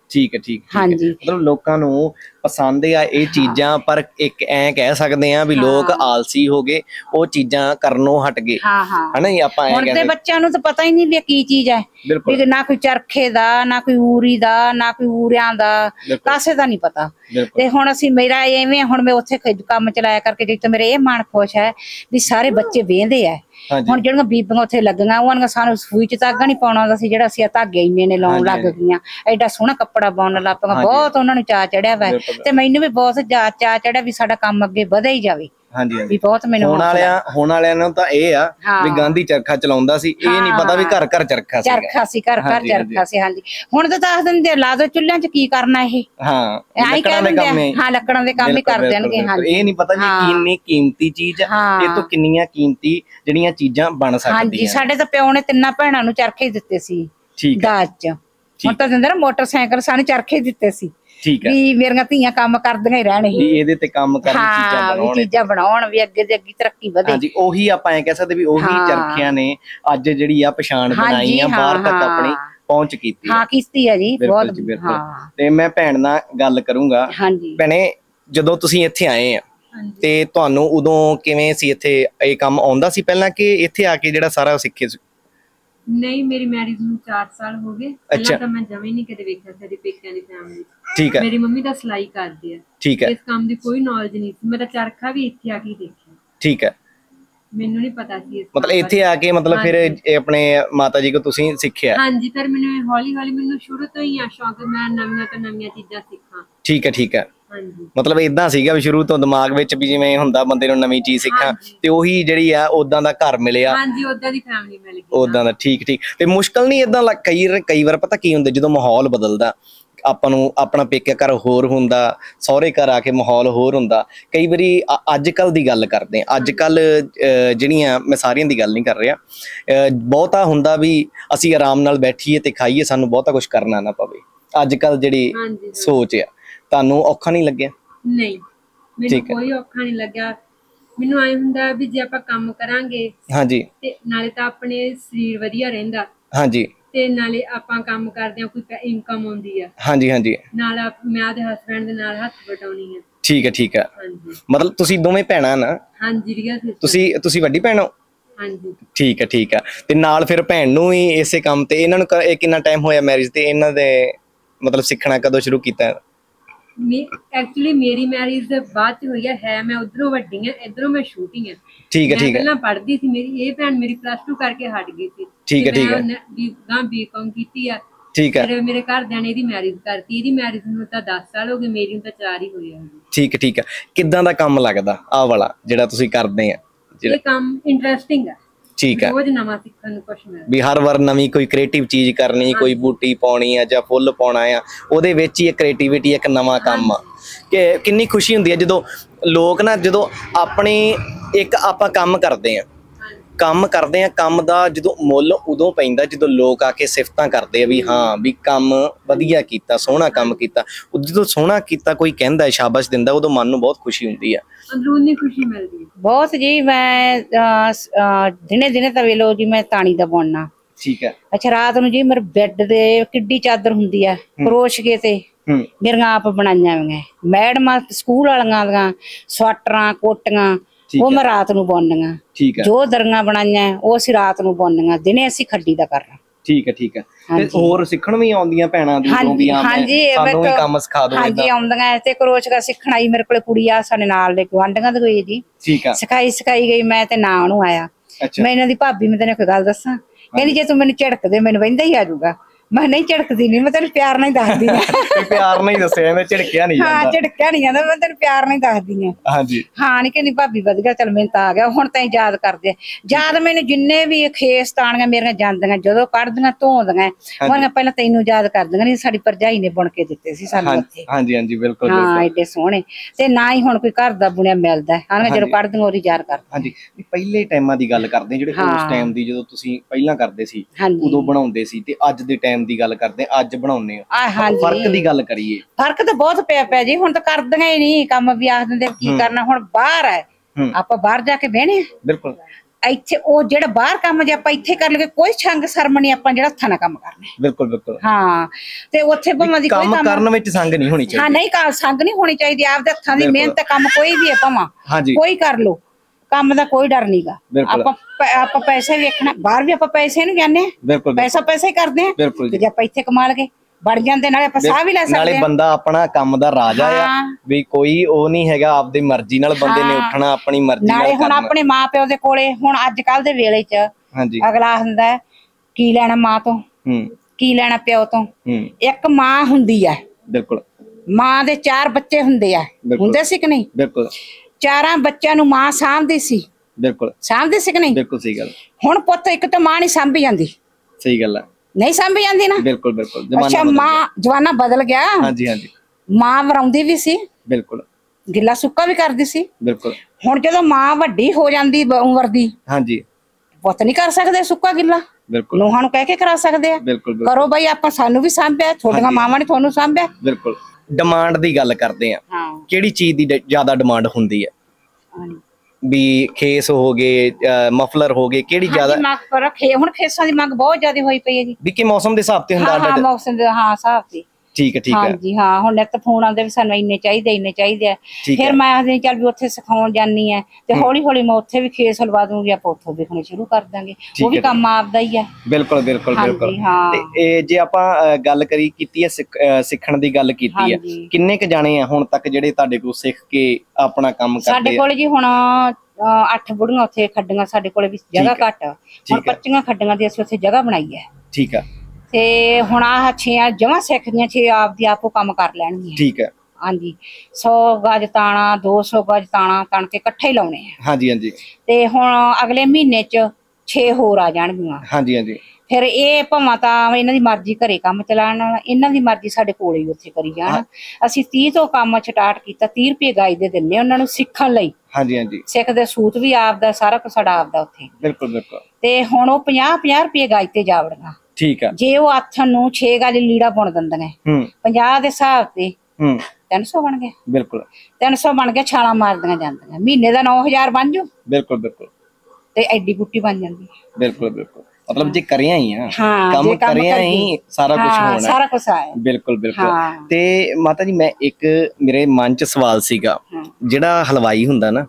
ਠੀਕ ਹੈ ਠੀਕ ਹੈ ਹਾਂਜੀ ਮਤਲਬ ਲੋਕਾਂ ਨੂੰ ਪਸੰਦ ਆ ਇਹ ਚੀਜ਼ਾਂ ਪਰ ਇੱਕ ਐ ਕਹਿ ਸਕਦੇ ਆ ਵੀ ਲੋਕ ਆਲਸੀ ਹੋ ਗਏ ਉਹ ਚੀਜ਼ਾਂ ਕਰਨੋਂ ਹਟ ਗਏ ਹਾਂ ਹਾਂ ਹਨਾ ਜੀ ਆਪਾਂ ਐ ਹੁਣ ਤੇ ਬੱਚਿਆਂ ਨੂੰ ਤਾਂ ਪਤਾ ਹੀ ਨਹੀਂ ਵੀ ਕੀ ਚੀਜ਼ ਹੈ ਵੀ ਨਾ ਕੋਈ ਚਰਖੇ ਦਾ ਨਾ ਕੋਈ ਊਰੀ ਦਾ ਨਾ ਕੋਈ ਊਰਿਆਂ ਦਾ ਕਾਸੇ ਦਾ ਨਹੀਂ ਪਤਾ ਤੇ ਹੁਣ ਅਸੀਂ ਮੇਰਾ ਐਵੇਂ ਹੁਣ ਮੈਂ ਉੱਥੇ ਕੰਮ ਚਲਾਇਆ ਕਰਕੇ ਜਿੱਥੇ ਮੇਰੇ ਇਹ ਮਨ ਖੁਸ਼ ਹੈ ਵੀ ਸਾਰੇ ਬੱਚੇ ਵੇਂਦੇ ਆ ਹੁਣ ਜਿਹੜੀਆਂ ਬੀਬੀਆਂ ਉੱਥੇ ਲੱਗੀਆਂ ਉਹਨਾਂ ਸਾਨੂੰ ਸੂਈ ਚ ਧਾਗਾ ਨਹੀਂ ਪਾਉਣਾ ਹੁੰਦਾ ਸੀ ਜਿਹੜਾ ਅਸੀਂ ਧਾਗੇ ਇੰਨੇ ਨੇ ਲਾਉਣ ਲੱਗ ਗਈਆਂ ਐਡਾ ਸੋਹਣਾ ਕੱਪੜਾ ਪਾਉਣ ਲੱਗ ਪਈਆਂ ਬਹੁਤ ਉਹਨਾਂ ਨੂੰ ਚਾਅ ਚੜਿਆ ਵਾ ਤੇ ਮੈਨੂੰ ਵੀ ਬਹੁਤ ਚਾਅ ਚੜਿਆ ਵੀ ਸਾਡਾ ਕੰਮ ਅੱਗੇ ਵਧੇ ਹੀ ਜਾਵੇ ਹਾਂਜੀ ਵੀ ਬਹੁਤ ਮੈਨੂੰ ਹੋਣ ਵਾਲਿਆਂ ਹੋਣ ਵਾਲਿਆਂ ਨੂੰ ਤਾਂ ਇਹ ਆ ਵੀ ਗਾਂਧੀ ਚਰਖਾ ਚਲਾਉਂਦਾ ਸੀ ਇਹ ਨਹੀਂ ਪਤਾ ਵੀ ਘਰ ਘਰ ਚਰਖਾ ਸੀ ਚਰਖਾ ਸੀ ਘਰ ਘਰ ਚਰਖਾ ਸੀ ਹਾਂਜੀ ਹੁਣ ਤਾਂ ਦੱਸ ਦਿੰਦੇ ਲਾ ਦੋ ਚੁੱਲ੍ਹਿਆਂ ਚ ਕੀ ਕਰਨਾ ਇਹ ਹਾਂ ਐਂ ਕਹਿ ਦਿੰਦੇ ਹਾਂ ਲੱਕੜਾਂ ਦੇ ਕੰਮ ਹੀ ਕਰ ਦੇਣਗੇ ਹਾਂਜੀ ਇਹ ਨਹੀਂ ਪਤਾ ਵੀ ਕਿੰਨੀ ਕੀਮਤੀ ਚੀਜ਼ ਇਹ ਤੋਂ ਕਿੰਨੀਆਂ ਕੀਮਤੀ ਜਿਹੜੀਆਂ ਚੀਜ਼ਾਂ ਬਣ ਸਕਦੀਆਂ ਹਾਂਜੀ ਸਾਡੇ ਤਾਂ ਪਿਓ ਨੇ ਤਿੰਨਾਂ ਭੈਣਾਂ ਨੂੰ ਚਰਖੇ ਦਿੱਤੇ ਸੀ ਦਾਜ ਚ ਹੁਣ ਤਾਂ ਦਿੰਦੇ ਨਾ ਮੋਟਰਸਾਈਕਲ ਸਾਨੂੰ ਚਰਖੇ ਦਿੱਤੇ ਸੀ ਠੀਕ ਹੈ ਵੀ ਮੇਰੀਆਂ ਧੀਆਂ ਕੰਮ ਕਰਦੀਆਂ ਹੀ ਰਹਿਣ ਵੀ ਇਹਦੇ ਤੇ ਕੰਮ ਕਰਨ ਚੀਜ਼ਾਂ ਬਣਾਉਣ ਚੀਜ਼ਾਂ ਬਣਾਉਣ ਵੀ ਅੱਗੇ ਤੇ ਅੱਗੇ ਤਰੱਕੀ ਵਧੇ ਹਾਂਜੀ ਉਹੀ ਆਪਾਂ ਐ ਕਹਿ ਸਕਦੇ ਵੀ ਉਹੀ ਚਰਖਿਆਂ ਨੇ ਅੱਜ ਜਿਹੜੀ ਆ ਪਛਾਣ ਬਣਾਈ ਆ ਬਾਹਰ ਤੱਕ ਆਪਣੀ ਪਹੁੰਚ ਕੀਤੀ ਹਾਂ ਕੀਤੀ ਆ ਜੀ ਬਹੁਤ ਹਾਂ ਤੇ ਮੈਂ ਭੈਣ ਨਾਲ ਗੱਲ ਕਰੂੰਗਾ ਭੈਣੇ ਜਦੋਂ ਤੁਸੀਂ ਇੱਥੇ ਆਏ ਆ ਤੇ ਤੁਹਾਨੂੰ ਉਦੋਂ ਕਿਵੇਂ ਸੀ ਇੱਥੇ ਇਹ ਕੰਮ ਆਉਂਦਾ ਸੀ ਪਹਿਲਾਂ ਕਿ ਇੱਥੇ ਆ ਕੇ ਜਿਹੜਾ ਸਾਰਾ ਸਿੱਖੇ ਸੀ ਨਹੀਂ ਮੇਰੀ ਮੈਰਿਜ ਨੂੰ ਚਾਰ ਸਾਲ ਹੋ ਗਏ ਪਹਿਲਾਂ ਤਾਂ ਮੈਂ ਜਮੇ ਨਹੀਂ ਕਦੇ ਵੇਖਿਆ ਸਾਡੀ ਪੇਕਿਆਂ ਦੀ ਫੈਮਿਲੀ ਠੀਕ ਹੈ ਮੇਰੀ ਮੰਮੀ ਦਾ ਸਿਲਾਈ ਕਰਦੇ ਆ ਠੀਕ ਹੈ ਇਸ ਕੰਮ ਦੀ ਕੋਈ ਨੌਲੇਜ ਨਹੀਂ ਸੀ ਮੈਂ ਤਾਂ ਚਰਖਾ ਵੀ ਇੱਥੇ ਆ ਕੇ ਦੇਖਿਆ ਠੀਕ ਹੈ ਮੈਨੂੰ ਨਹੀਂ ਪਤਾ ਸੀ ਇਸ ਮਤਲਬ ਇੱਥੇ ਆ ਕੇ ਮਤਲਬ ਫਿਰ ਆਪਣੇ ਮਾਤਾ ਜੀ ਕੋ ਤੁਸੀਂ ਸਿੱਖਿਆ ਹਾਂਜੀ ਫਿਰ ਮੈਨੂੰ ਹੌਲੀ ਹੌਲੀ ਮੈਨੂੰ ਸ਼ੁਰੂ ਤੋਂ ਹੀ ਆ ਸ਼ੌਕ ਮੈਂ ਨਵੀਆਂ ਤੋਂ ਨਵੀਆਂ ਚੀਜ਼ਾਂ ਸਿੱਖਾਂ ਠੀਕ ਹੈ ਠੀਕ ਹੈ ਹਾਂਜੀ ਮਤਲਬ ਇਦਾਂ ਸੀਗਾ ਵੀ ਸ਼ੁਰੂ ਤੋਂ ਦਿਮਾਗ ਵਿੱਚ ਵੀ ਜਿਵੇਂ ਹੁੰਦਾ ਬੰਦੇ ਨੂੰ ਨਵੀਂ ਚੀਜ਼ ਸਿੱਖਾਂ ਤੇ ਉਹੀ ਜਿਹੜੀ ਆ ਉਦਾਂ ਦਾ ਘਰ ਮਿਲਿਆ ਹਾਂਜੀ ਉਦਾਂ ਦੀ ਫੈਮਿਲੀ ਮਿਲ ਗਈ ਉਦਾਂ ਦਾ ਠੀਕ ਠੀਕ ਤੇ ਮੁਸ਼ਕਲ ਨਹੀਂ ਇਦਾਂ ਕਈ ਕਈ ਵਾਰ ਪਤਾ ਕੀ ਹੁੰਦਾ ਜਦੋਂ ਮਾਹੌਲ ਬਦਲਦਾ ਆਪਾਂ ਨੂੰ ਆਪਣਾ ਪੇਕੇ ਘਰ ਹੋਰ ਹੁੰਦਾ ਸਹੁਰੇ ਘਰ ਆ ਕੇ ਮਾਹੌਲ ਹੋਰ ਹੁੰਦਾ ਕਈ ਵਾਰੀ ਅੱਜ ਕੱਲ ਦੀ ਗੱਲ ਕਰਦੇ ਆ ਅੱਜ ਕੱਲ ਜਿਹੜੀਆਂ ਮੈਂ ਸਾਰੀਆਂ ਦੀ ਗੱਲ ਨਹੀਂ ਕਰ ਰਿਹਾ ਬਹੁਤਾ ਹੁੰਦਾ ਵੀ ਅਸੀਂ ਆਰਾਮ ਨਾਲ ਬੈਠੀਏ ਤੇ ਖਾਈਏ ਸਾਨੂੰ ਬਹੁਤਾ ਕੁਝ ਕਰਨਾ ਨਾ ਪਵੇ ਅੱਜ ਕੱਲ ਜਿਹੜੀ ਸੋਚ ਆ ਤੁਹਾਨੂੰ ਔਖਾ ਨਹੀਂ ਲੱਗਿਆ ਨਹੀਂ ਮੈਨੂੰ ਕੋਈ ਔਖਾ ਨਹੀਂ ਲੱਗਿਆ ਮੈਨੂੰ ਐ ਹੁੰਦਾ ਵੀ ਜੇ ਆਪਾਂ ਕੰਮ ਕਰਾਂਗੇ ਹਾਂਜੀ ਤੇ ਨਾਲੇ ਤਾਂ ਆਪਣੇ ਸਰੀਰ ਵਧੀਆ ਰਹਿੰਦਾ ਹਾਂਜੀ ਤੇ ਨਾਲੇ ਆਪਾਂ ਕੰਮ ਕਰਦੇ ਆ ਕੋਈ ਇਨਕਮ ਆਉਂਦੀ ਆ ਹਾਂਜੀ ਹਾਂਜੀ ਨਾਲ ਮੈਂ ਆਦੇ ਹਸਬੰਡ ਦੇ ਨਾਲ ਹੱਥ ਵਟਾਉਣੀ ਹੈ ਠੀਕ ਹੈ ਠੀਕ ਹੈ ਹਾਂਜੀ ਮਤਲਬ ਤੁਸੀਂ ਦੋਵੇਂ ਭੈਣਾਂ ਨਾ ਹਾਂਜੀ ਰੀਆ ਤੁਸੀਂ ਤੁਸੀਂ ਵੱਡੀ ਭੈਣ ਹੋ ਹਾਂਜੀ ਠੀਕ ਹੈ ਠੀਕ ਹੈ ਤੇ ਨਾਲ ਫਿਰ ਭੈਣ ਨੂੰ ਵੀ ਇਸੇ ਕੰਮ ਤੇ ਇਹਨਾਂ ਨੂੰ ਕਿੰਨਾ ਟਾਈਮ ਹੋਇਆ ਮੈਰਿਜ ਤੇ ਇਹਨਾਂ ਦੇ ਮਤਲਬ ਸਿੱਖਣਾ ਕਦੋਂ ਸ਼ੁਰੂ ਕੀਤਾ ਐਕਚੁਅਲੀ ਮੇਰੀ ਮੈਰਿਜ ਬਾਅਦ ਚ ਹੋਈ ਹੈ ਮੈਂ ਉਧਰੋਂ ਵੱਡੀ ਆ ਇਧਰੋਂ ਮੈਂ ਛੋਟੀ ਆ ਠੀਕ ਹੈ ਠੀਕ ਹੈ ਪਹਿਲਾਂ ਪੜ੍ਹਦੀ ਸੀ ਮੇਰੀ ਇਹ ਭੈਣ ਮੇਰੀ ਪਲੱਸ ਟੂ ਕਰਕੇ ਹਟ ਗਈ ਸੀ ਠੀਕ ਹੈ ਠੀਕ ਹੈ ਵੀ ਗਾਂ ਬੀਕਾਮ ਕੀਤੀ ਆ ਠੀਕ ਹੈ ਫਿਰ ਮੇਰੇ ਘਰਦਿਆਂ ਨੇ ਇਹਦੀ ਮੈਰਿਜ ਕਰਤੀ ਇਹਦੀ ਮੈਰਿਜ ਨੂੰ ਤਾਂ ਦਸ ਸਾਲ ਹੋ ਗਏ ਮੇਰੀ ਨੂੰ ਤਾਂ ਚਾਰ ਹੀ ਹੋਏ ਆ ਠੀਕ ਹੈ ਠੀਕ ਹੈ ਕਿੱਦਾਂ ਦਾ ਕੰਮ ਲੱਗਦਾ ਆਹ ਵਾਲਾ ਜਿਹੜਾ ਤੁਸੀਂ ਕਰਦੇ ਆ ਇਹ ਕੰਮ ਇੰਟਰਸਟਿੰਗ ਆ ਠੀਕ ਹੈ ਰੋਜ਼ ਨਵਾਂ ਸਿੱਖਣ ਨੂੰ ਕੁਝ ਮਿਲਦਾ ਵੀ ਹਰ ਵਾਰ ਨਵੀਂ ਕੋਈ ਕ੍ਰੀਏਟਿਵ ਚੀਜ਼ ਕਰਨੀ ਕੋਈ ਬੂਟੀ ਪਾਉਣੀ ਆ ਜਾਂ ਫੁੱਲ ਪਾਉਣਾ ਆ ਉਹਦੇ ਵਿੱਚ ਹੀ ਇੱਕ ਕ੍ਰੀਏਟੀਵਿਟੀ ਇੱਕ ਨਵਾਂ ਕੰਮ ਆ ਕਿ ਕਿੰਨੀ ਖੁਸ਼ੀ ਹੁੰਦੀ ਹੈ ਜਦੋਂ ਲੋਕ ਨਾ ਜਦੋਂ ਆਪਣੇ ਇੱਕ ਆਪਾਂ ਕੰਮ ਕਰਦੇ ਆ ਕੰਮ ਕਰਦੇ ਆ ਕੰਮ ਦਾ ਜਦੋਂ ਮੁੱਲ ਉਦੋਂ ਪੈਂਦਾ ਜਦੋਂ ਲੋਕ ਆ ਕੇ ਸਿਫਤਾਂ ਕਰਦੇ ਆ ਵੀ ਹਾਂ ਵੀ ਕੰਮ ਵਧੀਆ ਕੀਤਾ ਸੋਹਣਾ ਕੰਮ ਕੀਤਾ ਜਦੋਂ ਸੋਹਣਾ ਕੀਤਾ ਕੋਈ ਕਹਿੰਦਾ ਸ਼ਾਬਾਸ਼ ਦਿੰਦਾ ਉਦੋਂ ਮਨ ਨੂੰ ਬਹੁਤ ਖੁਸ਼ੀ ਹੁੰਦੀ ਆ ਅੰਦਰੂਨੀ ਖੁਸ਼ੀ ਮਿਲਦੀ ਹੈ ਬਹੁਤ ਜੀ ਮੈਂ ਦਿਨੇ ਦਿਨੇ ਤਾਂ ਵੇਲੋ ਜੀ ਮੈਂ ਤਾਣੀ ਦਾ ਬੁਣਨਾ ਠੀਕ ਹੈ ਅੱਛਾ ਰਾਤ ਨੂੰ ਜੀ ਮੇਰੇ ਬੈੱਡ ਦੇ ਕਿੱਡੀ ਚਾਦਰ ਹੁੰਦੀ ਆ ਕਰੋਸ਼ ਕੇ ਤੇ ਮੇਰੀਆਂ ਆਪ ਬਣਾਈਆਂ ਹੋਈਆਂ ਮੈਡਮਾਂ ਸਕੂਲ ਵਾਲੀਆਂ ਦੀਆਂ ਸਵਾਟਰਾਂ ਕੋਟੀਆਂ ਉਹ ਮੈਂ ਰਾਤ ਨੂੰ ਬੁਣਨੀਆਂ ਜੋ ਦਰੀਆਂ ਬਣਾਈਆਂ ਉਹ ਅਸੀਂ ਰਾਤ ਨੂੰ ਬੁਣਨੀਆਂ ਦਿਨੇ ਅਸੀਂ ਖੱਡੀ ਦਾ ਕਰਨਾ ਠੀਕ ਹੈ ਠੀਕ ਹੈ ਤੇ ਹੋਰ ਸਿੱਖਣ ਵੀ ਆਉਂਦੀਆਂ ਭੈਣਾਂ ਦੀ ਹਾਂਜੀ ਹਾਂਜੀ ਸਾਨੂੰ ਵੀ ਕੰਮ ਸਿਖਾ ਦਿਓ ਹਾਂਜੀ ਆਉਂਦੀਆਂ ਤੇ ਕਰੋਸ਼ ਦਾ ਸਿੱਖਣ ਆਈ ਮੇਰੇ ਕੋਲੇ ਕੁੜੀ ਆ ਸਾਡੇ ਨਾਲ ਦੇ ਗੁਆਂਢੀਆਂ ਦੀ ਹੋਈ ਜੀ ਠੀਕ ਆ ਸਿਖਾਈ ਸਿਖਾਈ ਗਈ ਮੈਂ ਤੇ ਨਾ ਉਹਨੂੰ ਆਇਆ ਮੈਂ ਇਹਨਾਂ ਦੀ ਭਾਬੀ ਮੈਂ ਤੈਨੂੰ ਇੱਕ ਗੱਲ ਦੱਸਾਂ ਕਹਿੰਦੀ ਜੇ ਤੂੰ ਮੈਨੂੰ ਝਿੜਕ ਦੇ ਮੈਨੂੰ ਵਹਿੰਦਾ ਹੀ ਆ ਜਾਊਗਾ ਮੈਂ ਨਹੀਂ ਝਿੜਕਦੀ ਨਹੀਂ ਮੈਂ ਤੈਨੂੰ ਪਿਆਰ ਨਾਲ ਹੀ ਦੱਸਦੀ ਆ ਪਿਆਰ ਨਾਲ ਹੀ ਦੱਸਿਆ ਮੈਂ ਝਿੜਕਿਆ ਨਹੀਂ ਜਾਂਦਾ ਹਾਂ ਝਿੜਕਿਆ ਨਹੀਂ ਜਾਂਦਾ ਮੈਂ ਤੈਨੂੰ ਪਿਆਰ ਨਾਲ ਹੀ ਦੱਸਦੀ ਆ ਹਾਂਜੀ ਹਾਂ ਨਹੀਂ ਕਹਿੰਦੀ ਭਾਬੀ ਵਧੀਆ ਚੱਲ ਮੈਨੂੰ ਤਾਂ ਆ ਗਿਆ ਹੁਣ ਤਾਂ ਯਾਦ ਕਰਦੇ ਯਾਦ ਮੈਨੂੰ ਜਿੰਨੇ ਵੀ ਖੇਸ ਤਾਣੀਆਂ ਮੇਰੀਆਂ ਜਾਂਦੀਆਂ ਜਦੋਂ ਕੱਢਦੀਆਂ ਧੋਂਦੀਆਂ ਉਹਨਾਂ ਪਹਿਲਾਂ ਤੈਨੂੰ ਯਾਦ ਕਰਦੀਆਂ ਨਹੀਂ ਸਾਡੀ ਭਰਜਾਈ ਨੇ ਬੁਣ ਕੇ ਦਿੱਤੇ ਸੀ ਸਾਨੂੰ ਉੱਥੇ ਹਾਂਜੀ ਹਾਂਜੀ ਬਿਲਕੁਲ ਹਾਂ ਐਡੇ ਸੋਹਣੇ ਤੇ ਨਾ ਹੀ ਹੁਣ ਕੋਈ ਘਰ ਦਾ ਬੁਣਿਆ ਮਿਲਦਾ ਹਾਂ ਜਦੋਂ ਕੱਢਦੀਆਂ ਉਹਦੀ ਯਾਦ ਕਰਦੇ ਹਾਂਜੀ ਪਹਿਲੇ ਟਾਈਮਾਂ ਦੀ ਗੱਲ ਕਰਦੇ ਜਿਹੜੇ ਉਸ ਟਾਈਮ ਦੀ ਜਦੋਂ ਤੁਸੀਂ ਪਹਿਲਾਂ ਕਰਦੇ ਸੀ ਉਦੋਂ ਬਣਾਉਂਦੇ ਸੀ ਤੇ ਅੱਜ ਦੇ ਟਾਈਮ ਦੀ ਗੱਲ ਕਰਦੇ ਅੱਜ ਬਣਾਉਣੇ ਆ ਫਰਕ ਦੀ ਗੱਲ ਕਰੀਏ ਫਰਕ ਤਾਂ ਬਹੁਤ ਪਿਆ ਪਿਆ ਜੀ ਹੁਣ ਤਾਂ ਕਰਦੀਆਂ ਹੀ ਨਹੀਂ ਕੰਮ ਵੀ ਆਖ ਦਿੰਦੇ ਕੀ ਕਰਨਾ ਹੁਣ ਬਾਹਰ ਹੈ ਆਪਾਂ ਬਾਹਰ ਜਾ ਕੇ ਬਹਿਣੇ ਬਿਲਕੁਲ ਇੱਥੇ ਉਹ ਜਿਹੜਾ ਬਾਹਰ ਕੰਮ ਜੇ ਆਪਾਂ ਇੱਥੇ ਕਰ ਲਈਏ ਕੋਈ ਛੰਗ ਸ਼ਰਮ ਨਹੀਂ ਆਪਾਂ ਜਿਹੜਾ ਹੱਥਾਂ ਨਾਲ ਕੰਮ ਕਰਨਾ। ਬਿਲਕੁਲ ਬਿਲਕੁਲ ਹਾਂ ਤੇ ਉੱਥੇ ਭਾਵੇਂ ਦੀ ਕੋਈ ਕੰਮ ਕਰਨ ਵਿੱਚ ਸੰਗ ਨਹੀਂ ਹੋਣੀ ਚਾਹੀਦੀ। ਹਾਂ ਨਹੀਂ ਕਾ ਸੰਗ ਨਹੀਂ ਹੋਣੀ ਚਾਹੀਦੀ। ਆਪਦੇ ਹੱਥਾਂ ਦੀ ਮਿਹਨਤ ਕੰਮ ਕੋਈ ਵੀ ਹੈ ਭਾਵੇਂ ਕੋਈ ਕਰ ਲੋ, ਕੰਮ ਦਾ ਕੋਈ ਡਰ ਨਹੀਂਗਾ। ਆਪਾਂ ਆਪਾਂ ਪੈਸੇ ਵੇਖਣਾ, ਬਾਹਰ ਵੀ ਆਪਾਂ ਪੈਸੇ ਨੂੰ ਜਾਂਦੇ ਆ, ਪੈਸਾ ਪੈਸਾ ਹੀ ਕਰਦੇ ਆ ਜੇ ਆਪਾਂ ਇੱਥੇ ਕਮਾ ਲਗੇ ਵੜ ਜਾਂਦੇ, ਨਾਲੇ ਆਪਾਂ ਸਾਹ ਵੀ ਲੈ ਸਕਦੇ ਆ। ਨਾਲੇ ਬੰਦਾ ਆਪਣਾ ਕੰਮ ਦਾ ਰਾਜਾ ਆ ਵੀ ਕੋਈ ਉਹ ਨਹੀਂ ਹੈਗਾ, ਆਪਦੀ ਮਰਜ਼ੀ ਨਾਲ ਬੰਦੇ ਨੇ ਉੱਠਣਾ, ਆਪਣੀ ਮਰਜ਼ੀ ਨਾਲ ਨਾਲੇ ਹੁਣ ਆਪਣੇ ਮਾਂ ਪਿਓ ਦੇ ਕੋਲੇ ਹੁਣ ਅੱਜ ਕੱਲ ਦੇ ਵੇਲੇ ਚ ਅਗਲਾ ਹੁੰਦਾ ਕੀ ਲੈਣਾ ਮਾਂ ਤੋਂ, ਕੀ ਲੈਣਾ ਪਿਓ ਤੋਂ। ਇੱਕ ਮਾਂ ਹੁੰਦੀ ਆ, ਬਿਲਕੁਲ ਮਾਂ ਦੇ ਚਾਰ ਬੱਚੇ ਹੁੰਦੇ ਆ, ਹੁੰਦੇ ਸੀ ਕਿ ਨਹੀਂ? ਬਿਲਕੁਲ ਚਾਰਾਂ ਬੱਚਿਆਂ ਨੂੰ ਮਾਂ ਸਾਂਭਦੀ ਸੀ, ਬਿਲਕੁਲ ਸਾਂਭਦੀ ਸੀ ਕਿ ਨਹੀਂ? ਬਿਲਕੁਲ ਸਹੀ ਗੱਲ। ਹੁਣ ਪੁੱਤ ਇੱਕ ਤਾਂ ਮਾਂ ਨਹੀਂ ਸਾਂਭੀ ਜਾਂਦੀ। ਸਹੀ ਗੱਲ ਹੈ, ਨਹੀਂ ਸਾਂਭੀ ਜਾਂਦੀ ਨਾ। ਬਿਲਕੁਲ ਬਿਲਕੁਲ। ਅੱਛਾ ਮਾਂ ਜਵਾਨਾ ਬਦਲ ਗਿਆ। ਹਾਂਜੀ ਹਾਂਜੀ। ਮਾਂ ਵਰਾਉਂਦੀ ਵੀ ਸੀ, ਬਿਲਕੁਲ ਗਿੱਲਾ ਸੁੱਕਾ ਵੀ ਕਰਦੀ ਸੀ, ਬਿਲਕੁਲ। ਹੁਣ ਜਦੋਂ ਮਾਂ ਵੱਡੀ ਹੋ ਜਾਂਦੀ ਉਮਰ ਦੀ, ਹਾਂਜੀ ਪੁੱਤ ਨਹੀਂ ਕਰ ਸਕਦੇ ਸੁੱਕਾ ਗਿੱਲਾ, ਬਿਲਕੁਲ ਨੂੰਹਾਂ ਨੂੰ ਕਹਿ ਕੇ ਕਰਾ ਸਕਦੇ ਆ। ਬਿਲਕੁਲ ਕਰੋ ਬਈ, ਆਪਾਂ ਸਾਨੂੰ ਵੀ ਸਾਂਭਿਆ, ਤੁਹਾਡੀਆਂ ਮਾਵਾਂ ਨੇ ਤੁਹਾਨੂੰ ਸਾਂਭਿਆ। ਬਿਲਕੁਲ। ਡਿਮਾਂਡ ਦੀ ਗੱਲ ਕਰਦੇ ਆ, ਕਿਹੜੀ ਚੀਜ਼ ਦੀ ਜ਼ਿਆਦਾ ਡਿਮਾਂਡ ਹੁੰਦੀ ਹੈ? ਵੀ ਖੇਸ ਹੋ ਗਏ, ਮਫਲਰ ਹੋ ਗਏ, ਕਿਹੜੀ ਜ਼ਿਆਦਾ? ਹੁਣ ਖੇਸਾਂ ਦੀ ਮੰਗ ਬਹੁਤ ਜ਼ਿਆਦਾ ਹੋਈ ਪਈ ਹੈ ਜੀ। ਵੀ ਕਿ ਮੌਸਮ ਦੇ ਹਿਸਾਬ ਤੇ ਹੁੰਦਾ? ਹਾਂ ਮੌਸਮ ਦੇ ਹਾਂ ਹਿਸਾਬ ਤੇ। ਠੀਕ ਹੈ ਠੀਕ ਹੈ। ਹਾਂਜੀ ਹਾਂ, ਹੁਣ ਨਿੱਤ ਫੋਨ ਆਉਂਦੇ ਵੀ ਸਾਨੂੰ ਇੰਨੇ ਚਾਹੀਦੇ ਇੰਨੇ ਚਾਹੀਦੇ ਆ। ਫਿਰ ਮੈਂ ਆਖਦੀ ਚੱਲ ਵੀ ਉੱਥੇ ਸਿਖਾਉਣ ਜਾਨੀ ਆ ਤੇ ਹੌਲੀ ਹੌਲੀ ਮੈਂ ਉੱਥੇ ਵੀ ਖੇਸ ਲਵਾ ਦੂੰਗੀ, ਆਪਾਂ ਉੱਥੋਂ ਦੇਖਣੇ ਸ਼ੁਰੂ ਕਰ ਦਾਂਗੇ। ਉਹ ਵੀ ਕੰਮ ਆਪਦਾ ਹੀ ਆ। ਬਿਲਕੁਲ ਬਿਲਕੁਲ ਬਿਲਕੁਲ। ਤੇ ਇਹ ਜੇ ਆਪਾਂ ਗੱਲ ਕਰੀ ਕੀਤੀ ਹੈ, ਸਿੱਖਣ ਦੀ ਗੱਲ ਕੀਤੀ ਹੈ, ਕਿੰਨੇ ਕੁ ਜਾਣੇ ਆ ਹੁਣ ਤੱਕ ਜਿਹੜੇ ਤੁਹਾਡੇ ਕੋਲ ਸਿੱਖ ਕੇ ਆਪਣਾ ਕੰਮ ਕਰਦੇ ਆ? ਸਾਡੇ ਕੋਲ ਜੀ ਹੁਣ ਅੱਠ ਬੁੜੀਆਂ ਉੱਥੇ ਖੱਡੀਆਂ, ਸਾਡੇ ਕੋਲੇ ਵੀ ਜਗ੍ਹਾ ਘੱਟ, ਹੁਣ ਪੱਚੀਆਂ ਖੱਡੀਆਂ ਦੀ ਅਸੀਂ ਉੱਥੇ ਜਗ੍ਹਾ ਬਣਾਈ ਹੈ। ਠੀਕ ਆ। ਤੇ ਹੁਣ ਆਹ ਛੇ ਜਮਾਂ ਸਿੱਖਦੀਆਂ, ਛੇ ਆਪਦੀ ਆਪੋ ਕੰਮ ਕਰ ਲੈਣਗੀਆਂ। ਠੀਕ ਹੈ। ਹਾਂਜੀ ਸੌ ਗਜ ਤਾਣਾ, ਦੋ ਸੌ ਗਜ ਤਾਣਾ ਤਣ ਕੇ ਇਕੱਠੇ ਹੀ ਲਾਉਣੇ ਆ। ਹਾਂਜੀ ਹਾਂਜੀ। ਤੇ ਹੁਣ ਅਗਲੇ ਮਹੀਨੇ ਚ ਛੇ ਹੋਰ ਆ ਜਾਣਗੀਆਂ। ਹਾਂਜੀ ਹਾਂਜੀ। ਫਿਰ ਇਹ ਭਾਵਾਂ ਤਾਂ ਇਹਨਾਂ ਦੀ ਮਰਜ਼ੀ ਘਰੇ ਕੰਮ ਚਲਾਉਣ, ਇਹਨਾਂ ਦੀ ਮਰਜ਼ੀ ਸਾਡੇ ਕੋਲੇ ਹੀ ਉੱਥੇ ਕਰੀ ਜਾਣ। ਅਸੀਂ ਤੀਹ ਤੋਂ ਕੰਮ ਸਟਾਰਟ ਕੀਤਾ, ਤੀਹ ਰੁਪਏ ਗਾਈ ਦੇ ਦਿੰਦੇ ਉਹਨਾਂ ਨੂੰ ਸਿੱਖਣ ਲਈ। ਹਾਂਜੀ ਹਾਂਜੀ। ਸਿੱਖਦੇ ਸੂਤ ਵੀ ਆਪਦਾ, ਸਾਰਾ ਕੁਝ ਸਾਡਾ ਆਪਦਾ ਉੱਥੇ। ਬਿਲਕੁਲ ਬਿਲਕੁਲ। ਤੇ ਹੁਣ ਉਹ ਪੰਜਾਹ ਪੰਜਾਹ ਰੁਪਏ ਗਾਈ ਤੇ ਜਾ ਵੜੀਆਂ। ਠੀਕ ਆ। ਜੇ ਉਹ ਆਥਣ ਨੂੰ ਛੇ ਗਜ ਲੀੜਾ ਬੁਣ ਦਿੰਦੀਆਂ ਪੰਜਾਹ ਦੇ ਹਿਸਾਬ ਤੇ ਤਿੰਨ ਸੌ ਬਣ ਗਿਆ। ਬਿਲਕੁਲ ਤਿੰਨ ਸੌ ਬਣ ਗਿਆ, ਛਾਲਾਂ ਮਾਰਦੀਆਂ ਜਾਂਦੀਆਂ, ਮਹੀਨੇ ਦਾ ਨੌ ਹਜ਼ਾਰ ਬਣ ਜੂ। ਬਿਲਕੁਲ ਬਿਲਕੁਲ। ਤੇ ਐਡੀ ਬੁੱਟੀ ਬਣ ਜਾਂਦੀ। ਬਿਲਕੁਲ ਬਿਲਕੁਲ। ਮਤਲਬ ਜੇ ਕਰਿਆ ਹੀ ਆ, ਕੰਮ ਕਰਿਆ ਹੀ ਸਾਰਾ ਕੁਝ ਹੋਣਾ, ਸਾਰਾ ਕੁਝ ਆਇਆ। ਬਿਲਕੁਲ ਬਿਲਕੁਲ। ਤੇ ਮਾਤਾ ਜੀ ਮੈਂ ਇੱਕ ਮੇਰੇ ਮਨ ਚ ਸਵਾਲ ਸੀਗਾ, ਜਿਹੜਾ ਹਲਵਾਈ ਹੁੰਦਾ ਨਾ,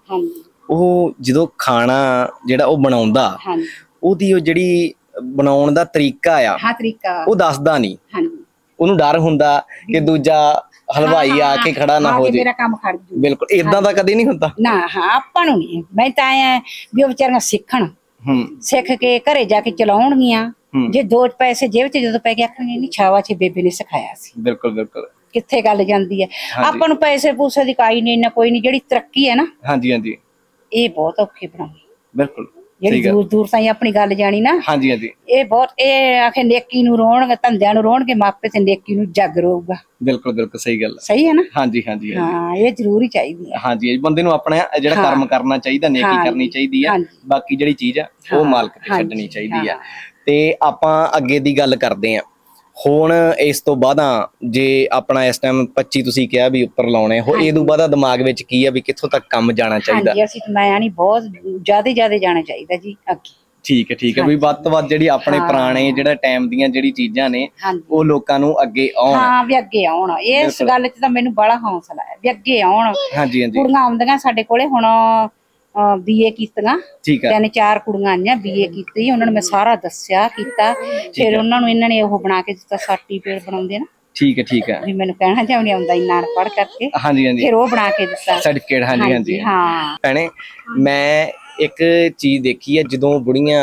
ਉਹ ਜਦੋਂ ਖਾਣਾ ਜਿਹੜਾ ਉਹ ਬਣਾਉਂਦਾ, ਉਹਦੀ ਉਹ ਜਿਹੜੀ ਬਣਾਉਣ ਦਾ ਤਰੀਕਾ ਆ, ਹਾਂ ਤਰੀਕਾ ਉਹ ਦੱਸਦਾ ਨਹੀਂ। ਉਹਨੂੰ ਡਰ ਹੁੰਦਾ ਕਿ ਦੂਜਾ ਹਲਵਾਈ ਆ ਕੇ ਖੜਾ ਨਾ ਹੋ ਜੇ, ਮੇਰਾ ਕੰਮ ਖੜ ਜੂ। ਬਿਲਕੁਲ ਇਦਾਂ ਦਾ ਕਦੇ ਨਹੀਂ ਹੁੰਦਾ ਨਾ। ਹਾਂ ਆਪਾਂ ਨੂੰ ਨਹੀਂ, ਮੈਂ ਤਾਂ ਆਇਆ ਵੀ ਉਹ ਵਿਚਾਰੀਆਂ ਸਿੱਖਣ, ਸਿੱਖ ਕੇ ਘਰੇ ਜਾ ਕੇ ਚਲਾਉਣਗੀਆਂ। ਜੇ ਦੋ ਪੈਸੇ ਜੇਬ ਚ ਜਦੋਂ ਪੈ ਗਏ ਆਖਣਗੇ ਨਹੀਂ ਛਾਵਾ ਚ ਬੇਬੇ ਨੇ ਸਿਖਾਇਆ ਸੀ। ਬਿਲਕੁਲ ਬਿਲਕੁਲ। ਕਿੱਥੇ ਗੱਲ ਜਾਂਦੀ ਹੈ। ਆਪਾਂ ਨੂੰ ਪੈਸੇ ਪੂਸੇ ਦੀ ਕਾਈ ਨਹੀਂ ਨਾ ਕੋਈ ਨਹੀਂ, ਜਿਹੜੀ ਤਰੱਕੀ ਹੈ ਨਾ, ਹਾਂਜੀ ਹਾਂਜੀ, ਇਹ ਬਹੁਤ ਔਖੀ ਬਣਾਉਣੀ। ਬਿਲਕੁਲ ਜਿਹੜੀ ਦੂਰ ਦੂਰ ਤਾਈਂ ਆਪਣੀ ਗੱਲ ਜਾਣੀ ਨਾ, ਹਾਂਜੀ ਹਾਂਜੀ, ਇਹ ਬਹੁਤ, ਇਹ ਆਖੇ ਨੇਕੀ ਨੂੰ ਰੋਣਗੇ, ਧੰਦਿਆਂ ਨੂੰ ਰੋਣਗੇ ਮਾਪੇ ਤੇ ਨੇਕੀ ਨੂੰ ਜੱਗ ਰੋਊਗਾ। ਬਿਲਕੁਲ ਬਿਲਕੁਲ ਸਹੀ ਗੱਲ, ਸਹੀ ਹੈ ਨਾ। ਹਾਂਜੀ ਹਾਂਜੀ ਹਾਂ, ਇਹ ਜ਼ਰੂਰੀ ਚਾਹੀਦੀ ਹੈ। ਹਾਂਜੀ ਬੰਦੇ ਨੂੰ ਆਪਣਾ ਜਿਹੜਾ ਕਰਮ ਕਰਨਾ ਚਾਹੀਦਾ, ਨੇਕੀ ਕਰਨੀ ਚਾਹੀਦੀ ਆ, ਬਾਕੀ ਜਿਹੜੀ ਚੀਜ਼ ਆ ਉਹ ਮਾਲਕ ਤੇ ਛੱਡਣੀ ਚਾਹੀਦੀ ਆ। ਤੇ ਆਪਾਂ ਅੱਗੇ ਦੀ ਗੱਲ ਕਰਦੇ ਆ ਹੁਣ। ਇਸ ਤੋਂ ਬਾਅਦ ਜੇ ਆਪਣਾ ਇਸ ਟਾਈਮ ਪੱਚੀ ਤੁਸੀਂ ਕਿਹਾ ਵੀ ਉੱਪਰ ਲਾਉਣੇ, ਇਹ ਤੋਂ ਬਾਅਦ ਦਿਮਾਗ ਵਿੱਚ ਕੀ ਆ ਵੀ ਕਿੱਥੋਂ ਤੱਕ ਕੰਮ ਜਾਣਾ ਚਾਹੀਦਾ? ਹਾਂਜੀ ਅਸੀਂ ਮੈਂ ਨਹੀਂ ਬਹੁਤ ਜ਼ਿਆਦਾ ਜ਼ਿਆਦਾ ਜਾਣਾ ਚਾਹੀਦਾ ਜੀ ਅੱਗੇ। ਠੀਕ ਹੈ ਠੀਕ ਹੈ, ਵੀ ਵੱਧ ਤੋਂ ਵੱਧ ਜਿਹੜੀ ਆਪਣੇ ਪੁਰਾਣੇ ਜਿਹੜਾ ਟਾਈਮ ਦੀਆਂ ਜਿਹੜੀ ਚੀਜ਼ਾਂ ਨੇ ਉਹ ਲੋਕਾਂ ਨੂੰ ਅੱਗੇ ਆਉਣ। ਹਾਂ ਵੀ ਅੱਗੇ ਆਉਣ, ਇਸ ਗੱਲ 'ਚ ਤਾਂ ਮੈਨੂੰ ਬੜਾ ਹੌਸਲਾ ਹੈ ਵੀ ਅੱਗੇ ਆਉਣ। ਹਾਂਜੀ ਹਾਂਜੀ। ਕੁੜੀਆਂ ਆਉਂਦੀਆਂ ਸਾਡੇ ਕੋਲੇ ਹੁਣ ਬੀਏ ਕੀਤੀਆਂ, ਤਿੰਨ ਚਾਰ ਕੁੜੀਆਂ ਆਈਆਂ ਬੀਏ ਕੀਤੀ, ਉਹਨਾਂ ਨੂੰ ਮੈਂ ਸਾਰਾ ਦੱਸਿਆ ਕੀਤਾ, ਫਿਰ ਉਹਨਾਂ ਨੂੰ ਇਹਨਾਂ ਨੇ ਉਹ ਬਣਾ ਕੇ ਦਿੱਤਾ ਸਰਟੀਫਿਕੇਟ ਬਣਾਉਂਦੇ ਨਾ। ਠੀਕ ਹੈ ਠੀਕ ਹੈ, ਵੀ ਮੈਨੂੰ ਕਹਿਣਾ ਜਾਂ ਨਹੀਂ ਆਉਂਦਾ ਇੰਨਾ ਅਨਪੜ੍ਹ ਕਰਕੇ। ਹਾਂਜੀ ਹਾਂਜੀ। ਫਿਰ ਉਹ ਬਣਾ ਕੇ ਦਿੱਤਾ ਸਰਟੀਫਿਕੇਟ। ਹਾਂਜੀ ਹਾਂਜੀ ਹਾਂ। ਭੈਣੇ ਮੈਂ ਇੱਕ ਚੀਜ਼ ਦੇਖੀ ਹੈ, ਜਦੋਂ ਬੁੜੀਆਂ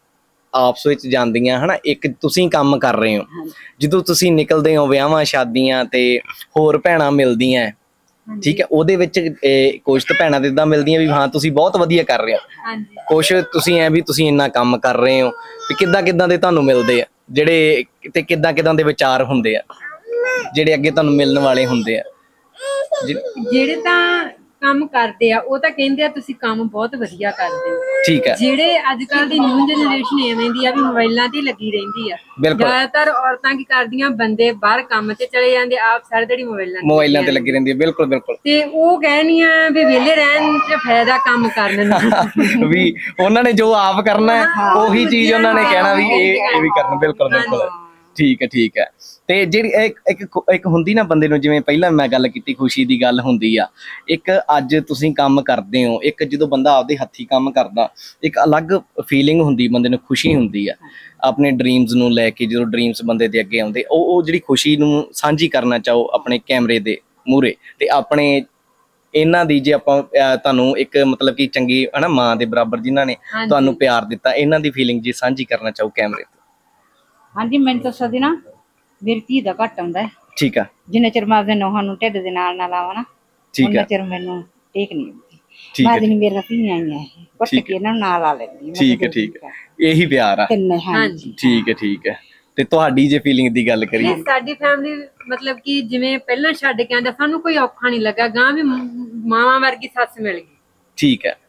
ਆਪਸ ਵਿੱਚ ਜਾਂਦੀਆਂ ਹਨਾ, ਇੱਕ ਤੁਸੀਂ ਕੰਮ ਕਰ ਰਹੇ ਹੋ, ਜਦੋਂ ਤੁਸੀਂ ਨਿਕਲਦੇ ਹੋ ਵਿਆਹਾਂ ਸ਼ਾਦੀਆਂ ਤੇ ਹੋਰ ਭੈਣਾਂ ਮਿਲਦੀਆਂ, ਠੀਕ ਹੈ, ਉਹਦੇ ਵਿੱਚ ਕੁਛ ਤਾਂ ਭੈਣਾਂ ਤੇ ਏਦਾਂ ਮਿਲਦੀਆਂ ਵੀ ਹਾਂ ਤੁਸੀਂ ਬਹੁਤ ਵਧੀਆ ਕਰ ਰਹੇ ਹੋ, ਕੁਛ ਤੁਸੀਂ ਐ ਵੀ ਤੁਸੀਂ ਇੰਨਾ ਕੰਮ ਕਰ ਰਹੇ ਹੋ, ਵੀ ਕਿੱਦਾਂ ਕਿੱਦਾਂ ਦੇ ਤੁਹਾਨੂੰ ਮਿਲਦੇ ਆ ਜਿਹੜੇ, ਤੇ ਕਿੱਦਾਂ ਕਿੱਦਾਂ ਦੇ ਵਿਚਾਰ ਹੁੰਦੇ ਆ ਜਿਹੜੇ ਅੱਗੇ ਤੁਹਾਨੂੰ ਮਿਲਣ ਵਾਲੇ ਹੁੰਦੇ ਆ? ਜਿਹੜੇ ਤਾਂ ਕੰਮ ਕਰਦੇ ਆ ਉਹ ਤਾਂ ਕਹਿੰਦੇ ਆ ਤੁਸੀਂ ਕੰਮ ਬਹੁਤ ਵਧੀਆ ਕਰਦੇ ਹੋ। ਠੀਕ ਹੈ। ਜਿਹੜੇ ਅੱਜ ਕੱਲ ਦੀ ਨਿਊ ਜਨਰੇਸ਼ਨ ਐਵੇਂ ਦੀ ਆ ਵੀ ਮੋਬਾਈਲਾਂ ਤੇ ਲੱਗੀ ਰਹਿੰਦੀ ਆ। ਜ਼ਿਆਦਾਤਰ ਔਰਤਾਂ ਕੀ ਕਰਦੀਆਂ, ਬੰਦੇ ਬਾਹਰ ਕੰਮ ਤੇ ਚਲੇ ਜਾਂਦੇ, ਆਪ ਸਾਰੀ ਦਿਹਾੜੀ ਮੋਬਾਈਲਾਂ ਮੋਬਾਈਲਾਂ ਤੇ ਲੱਗੀ ਰਹਿੰਦੀ ਹੈ। ਬਿਲਕੁਲ ਬਿਲਕੁਲ। ਤੇ ਉਹ ਕਹਿਣੀਆਂ ਵੀ ਵਿਹਲੇ ਰਹਿਣ ਚ ਫਾਇਦਾ ਕੰਮ ਕਰਨ ਦਾ ਵੀ ਉਹਨਾਂ ਨੇ ਜੋ ਆਪ ਕਰਨਾ ਉਹੀ ਚੀਜ਼ ਉਹਨਾਂ ਨੇ ਕਹਿਣਾ ਵੀ ਇਹ ਇਹ ਵੀ ਕਰਨਾ। ਬਿਲਕੁਲ ਬਿਲਕੁਲ। ਠੀਕ ਹੈ ਠੀਕ ਹੈ। ਤੇ ਜਿਹੜੀ ਇੱਕ ਇੱਕ ਹੁੰਦੀ ਨਾ ਬੰਦੇ ਨੂੰ, ਜਿਵੇਂ ਪਹਿਲਾਂ ਮੈਂ ਗੱਲ ਕੀਤੀ ਖੁਸ਼ੀ ਦੀ ਗੱਲ ਹੁੰਦੀ ਆ, ਇੱਕ ਅੱਜ ਤੁਸੀਂ ਕੰਮ ਕਰਦੇ ਹੋ, ਇੱਕ ਜਦੋਂ ਬੰਦਾ ਆਪਦੇ ਹੱਥੀਂ ਕੰਮ ਕਰਦਾ ਇੱਕ ਅਲੱਗ ਫੀਲਿੰਗ ਹੁੰਦੀ, ਬੰਦੇ ਨੂੰ ਖੁਸ਼ੀ ਹੁੰਦੀ ਆ ਆਪਣੇ ਡ੍ਰੀਮਸ ਨੂੰ ਲੈ ਕੇ। ਜਦੋਂ ਡ੍ਰੀਮਸ ਬੰਦੇ ਦੇ ਅੱਗੇ ਆਉਂਦੇ ਉਹ ਉਹ ਜਿਹੜੀ ਖੁਸ਼ੀ ਨੂੰ ਸਾਂਝੀ ਕਰਨਾ ਚਾਹੋ ਆਪਣੇ ਕੈਮਰੇ ਦੇ ਮੂਹਰੇ, ਤੇ ਆਪਣੇ ਇਹਨਾਂ ਦੀ ਜੇ ਆਪਾਂ ਤੁਹਾਨੂੰ ਇੱਕ ਮਤਲਬ ਕਿ ਚੰਗੀ ਹਨਾ ਮਾਂ ਦੇ ਬਰਾਬਰ ਜਿਨ੍ਹਾਂ ਨੇ ਤੁਹਾਨੂੰ ਪਿਆਰ ਦਿੱਤਾ, ਇਹਨਾਂ ਦੀ ਫੀਲਿੰਗ ਜੇ ਸਾਂਝੀ ਕਰਨਾ ਚਾਹੋ ਕੈਮਰੇ ਤੇ। ਹਾਂਜੀ, ਮੈਨੂੰ ਤਾਂ ਸਦੀ ਨਾ ਮੇਰੀ ਧੀ ਦਾ ਘੱਟ ਆਉਂਦਾ। ਠੀਕ ਆ। ਜਿੰਨੇ ਚਿਰ ਮੈਂ ਆਪਦੇ ਨੋਹਾਂ ਨੂੰ ਢਿੱਡ ਦੇ ਨਾਲ ਨਾਲ ਆਵਾਂ ਨਾ, ਉਹਨਾਂ ਚਿਰ ਮੈਨੂੰ ਟੇਕ ਨਹੀਂ ਆਉਂਦੀ। ਬਾਅਦ ਨਹੀਂ ਮੇਰੀਆਂ ਧੀਆਂ ਆਈਆਂ ਇਹ ਪੁੱਟ ਕੇ ਇਹਨਾਂ ਨੂੰ ਨਾਲ ਆ ਲੈਂਦੀ। ਠੀਕ ਹੈ ਠੀਕ ਹੈ। ਇਹੀ ਪਿਆਰ ਆ। ਹਾਂਜੀ ਠੀਕ ਹੈ ਠੀਕ ਹੈ। ਤੇ ਤੁਹਾਡੀ ਜੇ ਫੀਲਿੰਗ ਦੀ ਗੱਲ ਕਰੀਏ, ਸਾਡੀ ਫੈਮਿਲੀ ਮਤਲਬ ਕਿ ਜਿਵੇਂ ਪਹਿਲਾਂ ਛੱਡ ਕੇ ਆਂਦਾ, ਸਾਨੂੰ ਕੋਈ ਔਖਾ ਨਹੀਂ ਲੱਗਾ। ਗਾਂ ਵੀ ਮਾਵਾਂ ਵਰਗੀ ਸੱਸ ਮਿਲ ਗਈ। ਠੀਕ ਹੈ।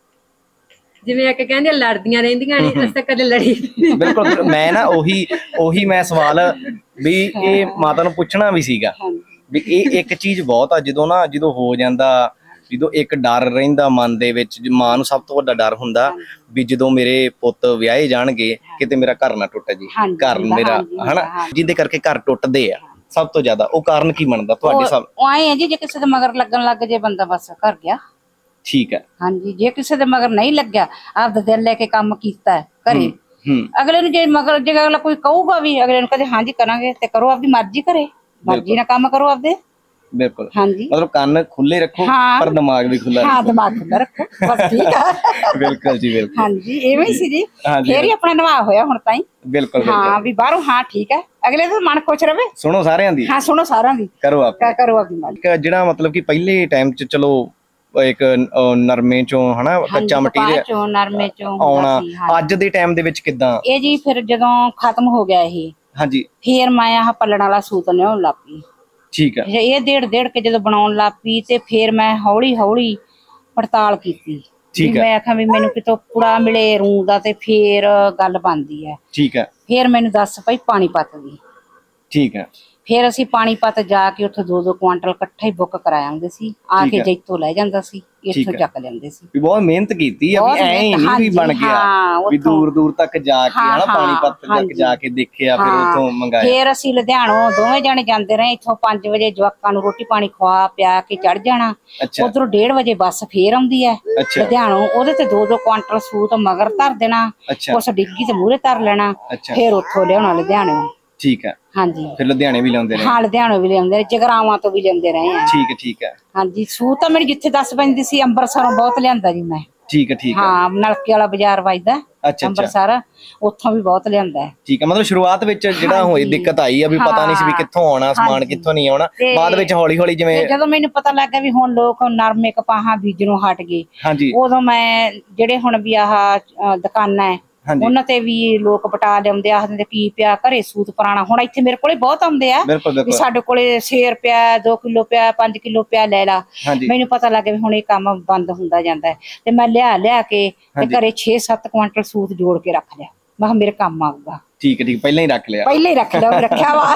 ਜਿਵੇਂ ਇੱਕ ਕਹਿੰਦੇ ਲੜਦੀਆਂ ਰਹਿੰਦੀਆਂ ਨੇ, ਅਸੀਂ ਤਾਂ ਕਦੇ ਲੜੀ। ਬਿਲਕੁਲ। ਮੈਂ ਨਾ ਉਹੀ ਉਹੀ ਮੈਂ ਸਵਾਲ ਵੀ ਇਹ ਮਾਤਾ ਨੂੰ ਪੁੱਛਣਾ ਵੀ ਸੀਗਾ ਵੀ ਇਹ ਇੱਕ ਚੀਜ਼ ਬਹੁਤ ਆ ਜਦੋਂ ਨਾ ਜਦੋਂ ਹੋ ਜਾਂਦਾ, ਜਦੋਂ ਇੱਕ ਡਰ ਰਹਿੰਦਾ ਮਨ ਦੇ ਵਿੱਚ, ਮਾਂ ਨੂੰ ਸਭ ਤੋਂ ਵੱਡਾ ਡਰ ਹੁੰਦਾ ਵੀ ਜਦੋਂ ਮੇਰੇ ਪੁੱਤ ਵਿਆਹੇ ਜਾਣਗੇ ਕਿਤੇ ਮੇਰਾ ਘਰ ਨਾ ਟੁੱਟ ਜੀ, ਘਰ ਮੇਰਾ ਹਨਾ, ਜਿਹਦੇ ਕਰਕੇ ਘਰ ਟੁੱਟਦੇ ਆ ਸਭ ਤੋਂ ਜ਼ਿਆਦਾ ਉਹ ਕਾਰਨ ਕੀ ਬਣਦਾ ਤੁਹਾਡੇ ਹਿਸਾਬ? ਉਹ ਆਏ ਆ ਜੀ, ਜੇ ਕਿਸੇ ਦੇ ਮਗਰ ਲੱਗਣ ਲੱਗ ਜੇ ਬੰਦਾ ਬਸ ਘਰ ਗਿਆ। ਠੀਕ ਹੈ। ਹਾਂਜੀ, ਜੇ ਕਿਸੇ ਦੇ ਮਗਰ ਨਹੀਂ ਲੱਗਿਆ, ਆਪਦਾ ਦਿਲ ਲੈ ਕੇ ਕੰਮ ਕੀਤਾ ਘਰੇ, ਅਗਲੇ ਨੂੰ ਜੇ ਮਗਰ ਜੇ ਅਗਲਾ ਕੋਈ ਕਹੂਗਾ ਵੀ ਅਗਲੇ ਨੂੰ ਕਦੇ ਹਾਂਜੀ ਕਰਾਂਗੇ ਤੇ ਕਰੋ, ਆਪਦੀ ਮਰਜ਼ੀ ਕਰੇ, ਮਰਜ਼ੀ ਨਾਲ ਕੰਮ ਕਰੋ ਆਪਦੇ। ਬਿਲਕੁਲ। ਹਾਂਜੀ, ਮਤਲਬ ਕੰਨ ਖੁੱਲੇ ਰੱਖੋ ਪਰ ਦਿਮਾਗ ਵੀ ਖੁੱਲਾ ਰੱਖੋ। ਹਾਂ, ਦਿਮਾਗ ਖੁੱਲਾ ਰੱਖੋ ਬਸ। ਠੀਕ ਆ। ਬਿਲਕੁਲ ਜੀ ਬਿਲਕੁਲ। ਹਾਂਜੀ, ਐਵੇਂ ਹੀ ਸੀ ਜੀ। ਫੇਰ ਹੀ ਆਪਣਾ ਨਿਭਾ ਹੋਇਆ ਹੁਣ ਤਾਈਂ। ਬਿਲਕੁਲ। ਹਾਂ ਵੀ ਬਾਹਰੋਂ ਹਾਂ ਠੀਕ ਹੈ, ਅਗਲੇ ਦਾ ਮਨ ਖੁਸ਼ ਰਵੇ। ਸੁਣੋ ਸਾਰਿਆਂ ਦੀ। ਹਾਂ ਸੁਣੋ ਸਾਰਿਆਂ ਦੀ। ਕਰੋ ਆਪ ਕਰੋ ਆਪਦੀ ਮਰਜ਼ੀ। ਜਿਹੜਾ ਮਤਲਬ ਕਿ ਪਹਿਲੇ ਟਾਈਮ 'ਚ ਚਲੋ ਇੱਕ ਨਰਮੇ ਚੋਂ ਹਨਾ ਕੱਚਾ ਮਟੀਰੀਅਲ ਨਰਮੇ ਚੋਂ ਆਉਣਾ, ਅੱਜ ਦੇ ਟਾਈਮ ਦੇ ਵਿੱਚ ਕਿੱਦਾਂ ਇਹ ਜੀ? ਫਿਰ ਜਦੋਂ ਖਤਮ ਹੋ ਗਿਆ ਇਹ, ਹਾਂਜੀ, ਫੇਰ ਮੈਂ ਆਹ ਪੱਲਣ ਵਾਲਾ ਸੂਤ ਲਿਆਉਣ ਲੱਗ ਪਈ। ਠੀਕ ਹੈ। ਇਹ ਡੇਢ ਡੇਢ ਕੇ ਜਦੋਂ ਬਣਾਉਣ ਲੱਗ ਪਈ ਤੇ ਫੇਰ ਮੈਂ ਹੌਲੀ ਹੌਲੀ ਪੜਤਾਲ ਕੀਤੀ। ਮੈਂ ਆਖਾਂ ਵੀ ਮੈਨੂੰ ਕਿਤੋਂ ਕੁੜਾ ਮਿਲੇ ਰੂੰ ਦਾ ਤੇ ਫੇਰ ਗੱਲ ਬਣਦੀ ਹੈ। ਠੀਕ ਹੈ। ਫੇਰ ਮੈਨੂੰ ਦੱਸ ਭਾਈ ਪਾਣੀਪਤ ਦੀ। ਠੀਕ ਹੈ। ਫੇਰ ਅਸੀਂ ਪਾਣੀਪਤ ਜਾ ਕੇ ਉੱਥੇ ਦੋ ਦੋ ਕੁਆਂਟਲ ਇਕੱਠਾ ਹੀ ਬੁੱਕ ਕਰਾ ਆਉਂਦੇ ਸੀ, ਆ ਕੇ ਜੈਤੋਂ ਲੈ ਜਾਂਦਾ ਸੀ, ਇੱਥੋਂ ਚੱਕ ਲੈਂਦੇ ਸੀ। ਵੀ ਬਹੁਤ ਮਿਹਨਤ ਕੀਤੀ ਆ, ਵੀ ਐ ਨਹੀਂ ਵੀ ਬਣ ਗਿਆ ਵੀ ਦੂਰ ਦੂਰ ਤੱਕ ਜਾ ਕੇ ਹਨਾ ਪਾਣੀਪਤ ਤੱਕ ਜਾ ਕੇ ਦੇਖਿਆ ਫਿਰ ਉੱਥੋਂ ਮੰਗਾਇਆ। ਫੇਰ ਅਸੀਂ ਲੁਧਿਆਣੋਂ ਦੋਵੇਂ ਜਾਣੇ ਜਾਂਦੇ ਰਹੇ, ਇੱਥੋਂ ਪੰਜ ਵਜੇ ਜਵਾਕਾਂ ਨੂੰ ਰੋਟੀ ਪਾਣੀ ਖਵਾ ਪਿਆ ਕੇ ਚੜ ਜਾਣਾ, ਉਧਰੋਂ ਡੇਢ ਵਜੇ ਬੱਸ ਫੇਰ ਆਉਂਦੀ ਹੈ ਲੁਧਿਆਣੋਂ, ਉਹਦੇ ਤੇ ਦੋ ਦੋ ਕੁਆਂਟਲ ਸੂਤ ਮਗਰ ਧਰ ਦੇਣਾ, ਉਸ ਡਿੱਗੀ ਤੇ ਮੂਹਰੇ ਧਰ ਲੈਣਾ, ਫੇਰ ਉੱਥੋਂ ਲਿਆਉਣਾ ਲੁਧਿਆਣੋਂ। ਠੀਕ ਹੈ। ਹਾਂਜੀ, ਫਿਰ ਲੁਧਿਆਣੇ ਵੀ ਲਾਉਂਦੇ ਰਹੇ? ਹਾਂ, ਲੁਧਿਆਣੇ ਵੀ ਲਿਆਉਂਦੇ ਰਹੇ, ਜਗਰਾਵਾਂ ਤੋਂ ਵੀ ਲਿਆਉਂਦੇ ਰਹੇ ਆ। ਠੀਕ ਹੈ ਠੀਕ ਹੈ। ਹਾਂਜੀ, ਸੂਤ ਤਾਂ ਮੈਨੂੰ ਜਿੱਥੇ ਦੱਸ ਪੈਂਦੀ ਸੀ ਅੰਮ੍ਰਿਤਸਰੋਂ ਬਹੁਤ ਲਿਆਂਦਾ ਜੀ ਮੈਂ। ਠੀਕ ਹੈ ਠੀਕ ਹੈ। ਹਾਂ, ਨਲਕੇ ਵਾਲਾ ਬਾਜ਼ਾਰ ਵੱਜਦਾ ਅੰਮ੍ਰਿਤਸਰ, ਉੱਥੋਂ ਵੀ ਬਹੁਤ ਲਿਆਂਦਾ। ਠੀਕ ਹੈ। ਮਤਲਬ ਸ਼ੁਰੂਆਤ ਵਿੱਚ ਜਿਹੜਾ ਹੋਈ ਦਿੱਕਤ ਆਈ ਆ ਵੀ ਪਤਾ ਨਹੀਂ ਸੀ ਵੀ ਕਿੱਥੋਂ ਆਉਣਾ ਸਮਾਨ, ਕਿੱਥੋਂ ਨਹੀਂ ਆਉਣਾ, ਬਾਅਦ ਵਿੱਚ ਹੌਲੀ ਹੌਲੀ ਜਿਵੇਂ ਜਦੋਂ ਮੈਨੂੰ ਪਤਾ ਲੱਗਾ ਵੀ ਹੁਣ ਲੋਕ ਨਰਮੇ ਕਪਾਹਾਂ ਬੀਜਣੋਂ ਹਟ ਗਏ, ਹਾਂਜੀ, ਉਦੋਂ ਮੈਂ ਜਿਹੜੇ ਹੁਣ ਵੀ ਆਹ ਦੁਕਾਨਾਂ ਹੈ ਉਹਨਾਂ ਤੇ ਵੀ ਲੋਕ ਪਟਾ ਲਿਆਉਂਦੇ, ਆਖਦੇ ਕੀ ਪਿਆ ਘਰੇ ਸੂਤ ਪੁਰਾਣਾ। ਹੁਣ ਇੱਥੇ ਮੇਰੇ ਕੋਲੇ ਬਹੁਤ ਆਉਂਦੇ ਆ ਵੀ ਸਾਡੇ ਕੋਲੇ ਸੇਰ ਪਿਆ, ਦੋ ਕਿਲੋ ਪਿਆ, ਪੰਜ ਕਿਲੋ ਪਿਆ, ਲੈ ਲਾ। ਮੈਨੂੰ ਪਤਾ ਲੱਗ ਗਿਆ ਵੀ ਹੁਣ ਇਹ ਕੰਮ ਬੰਦ ਹੁੰਦਾ ਜਾਂਦਾ ਤੇ ਮੈਂ ਲਿਆ ਲਿਆ ਕੇ ਤੇ ਘਰੇ ਛੇ ਸੱਤ ਕੁਆਂਟਲ ਸੂਤ ਜੋੜ ਕੇ ਰੱਖ ਲਿਆ। ਮੈਂ ਕਿਹਾ ਮੇਰੇ ਕੰਮ ਆਊਗਾ। ਠੀਕ ਹੈ ਠੀਕ, ਪਹਿਲਾਂ ਹੀ ਰੱਖ ਲਿਆ? ਪਹਿਲਾਂ ਹੀ ਰੱਖ ਲਿਆ, ਰੱਖਿਆ ਵਾ।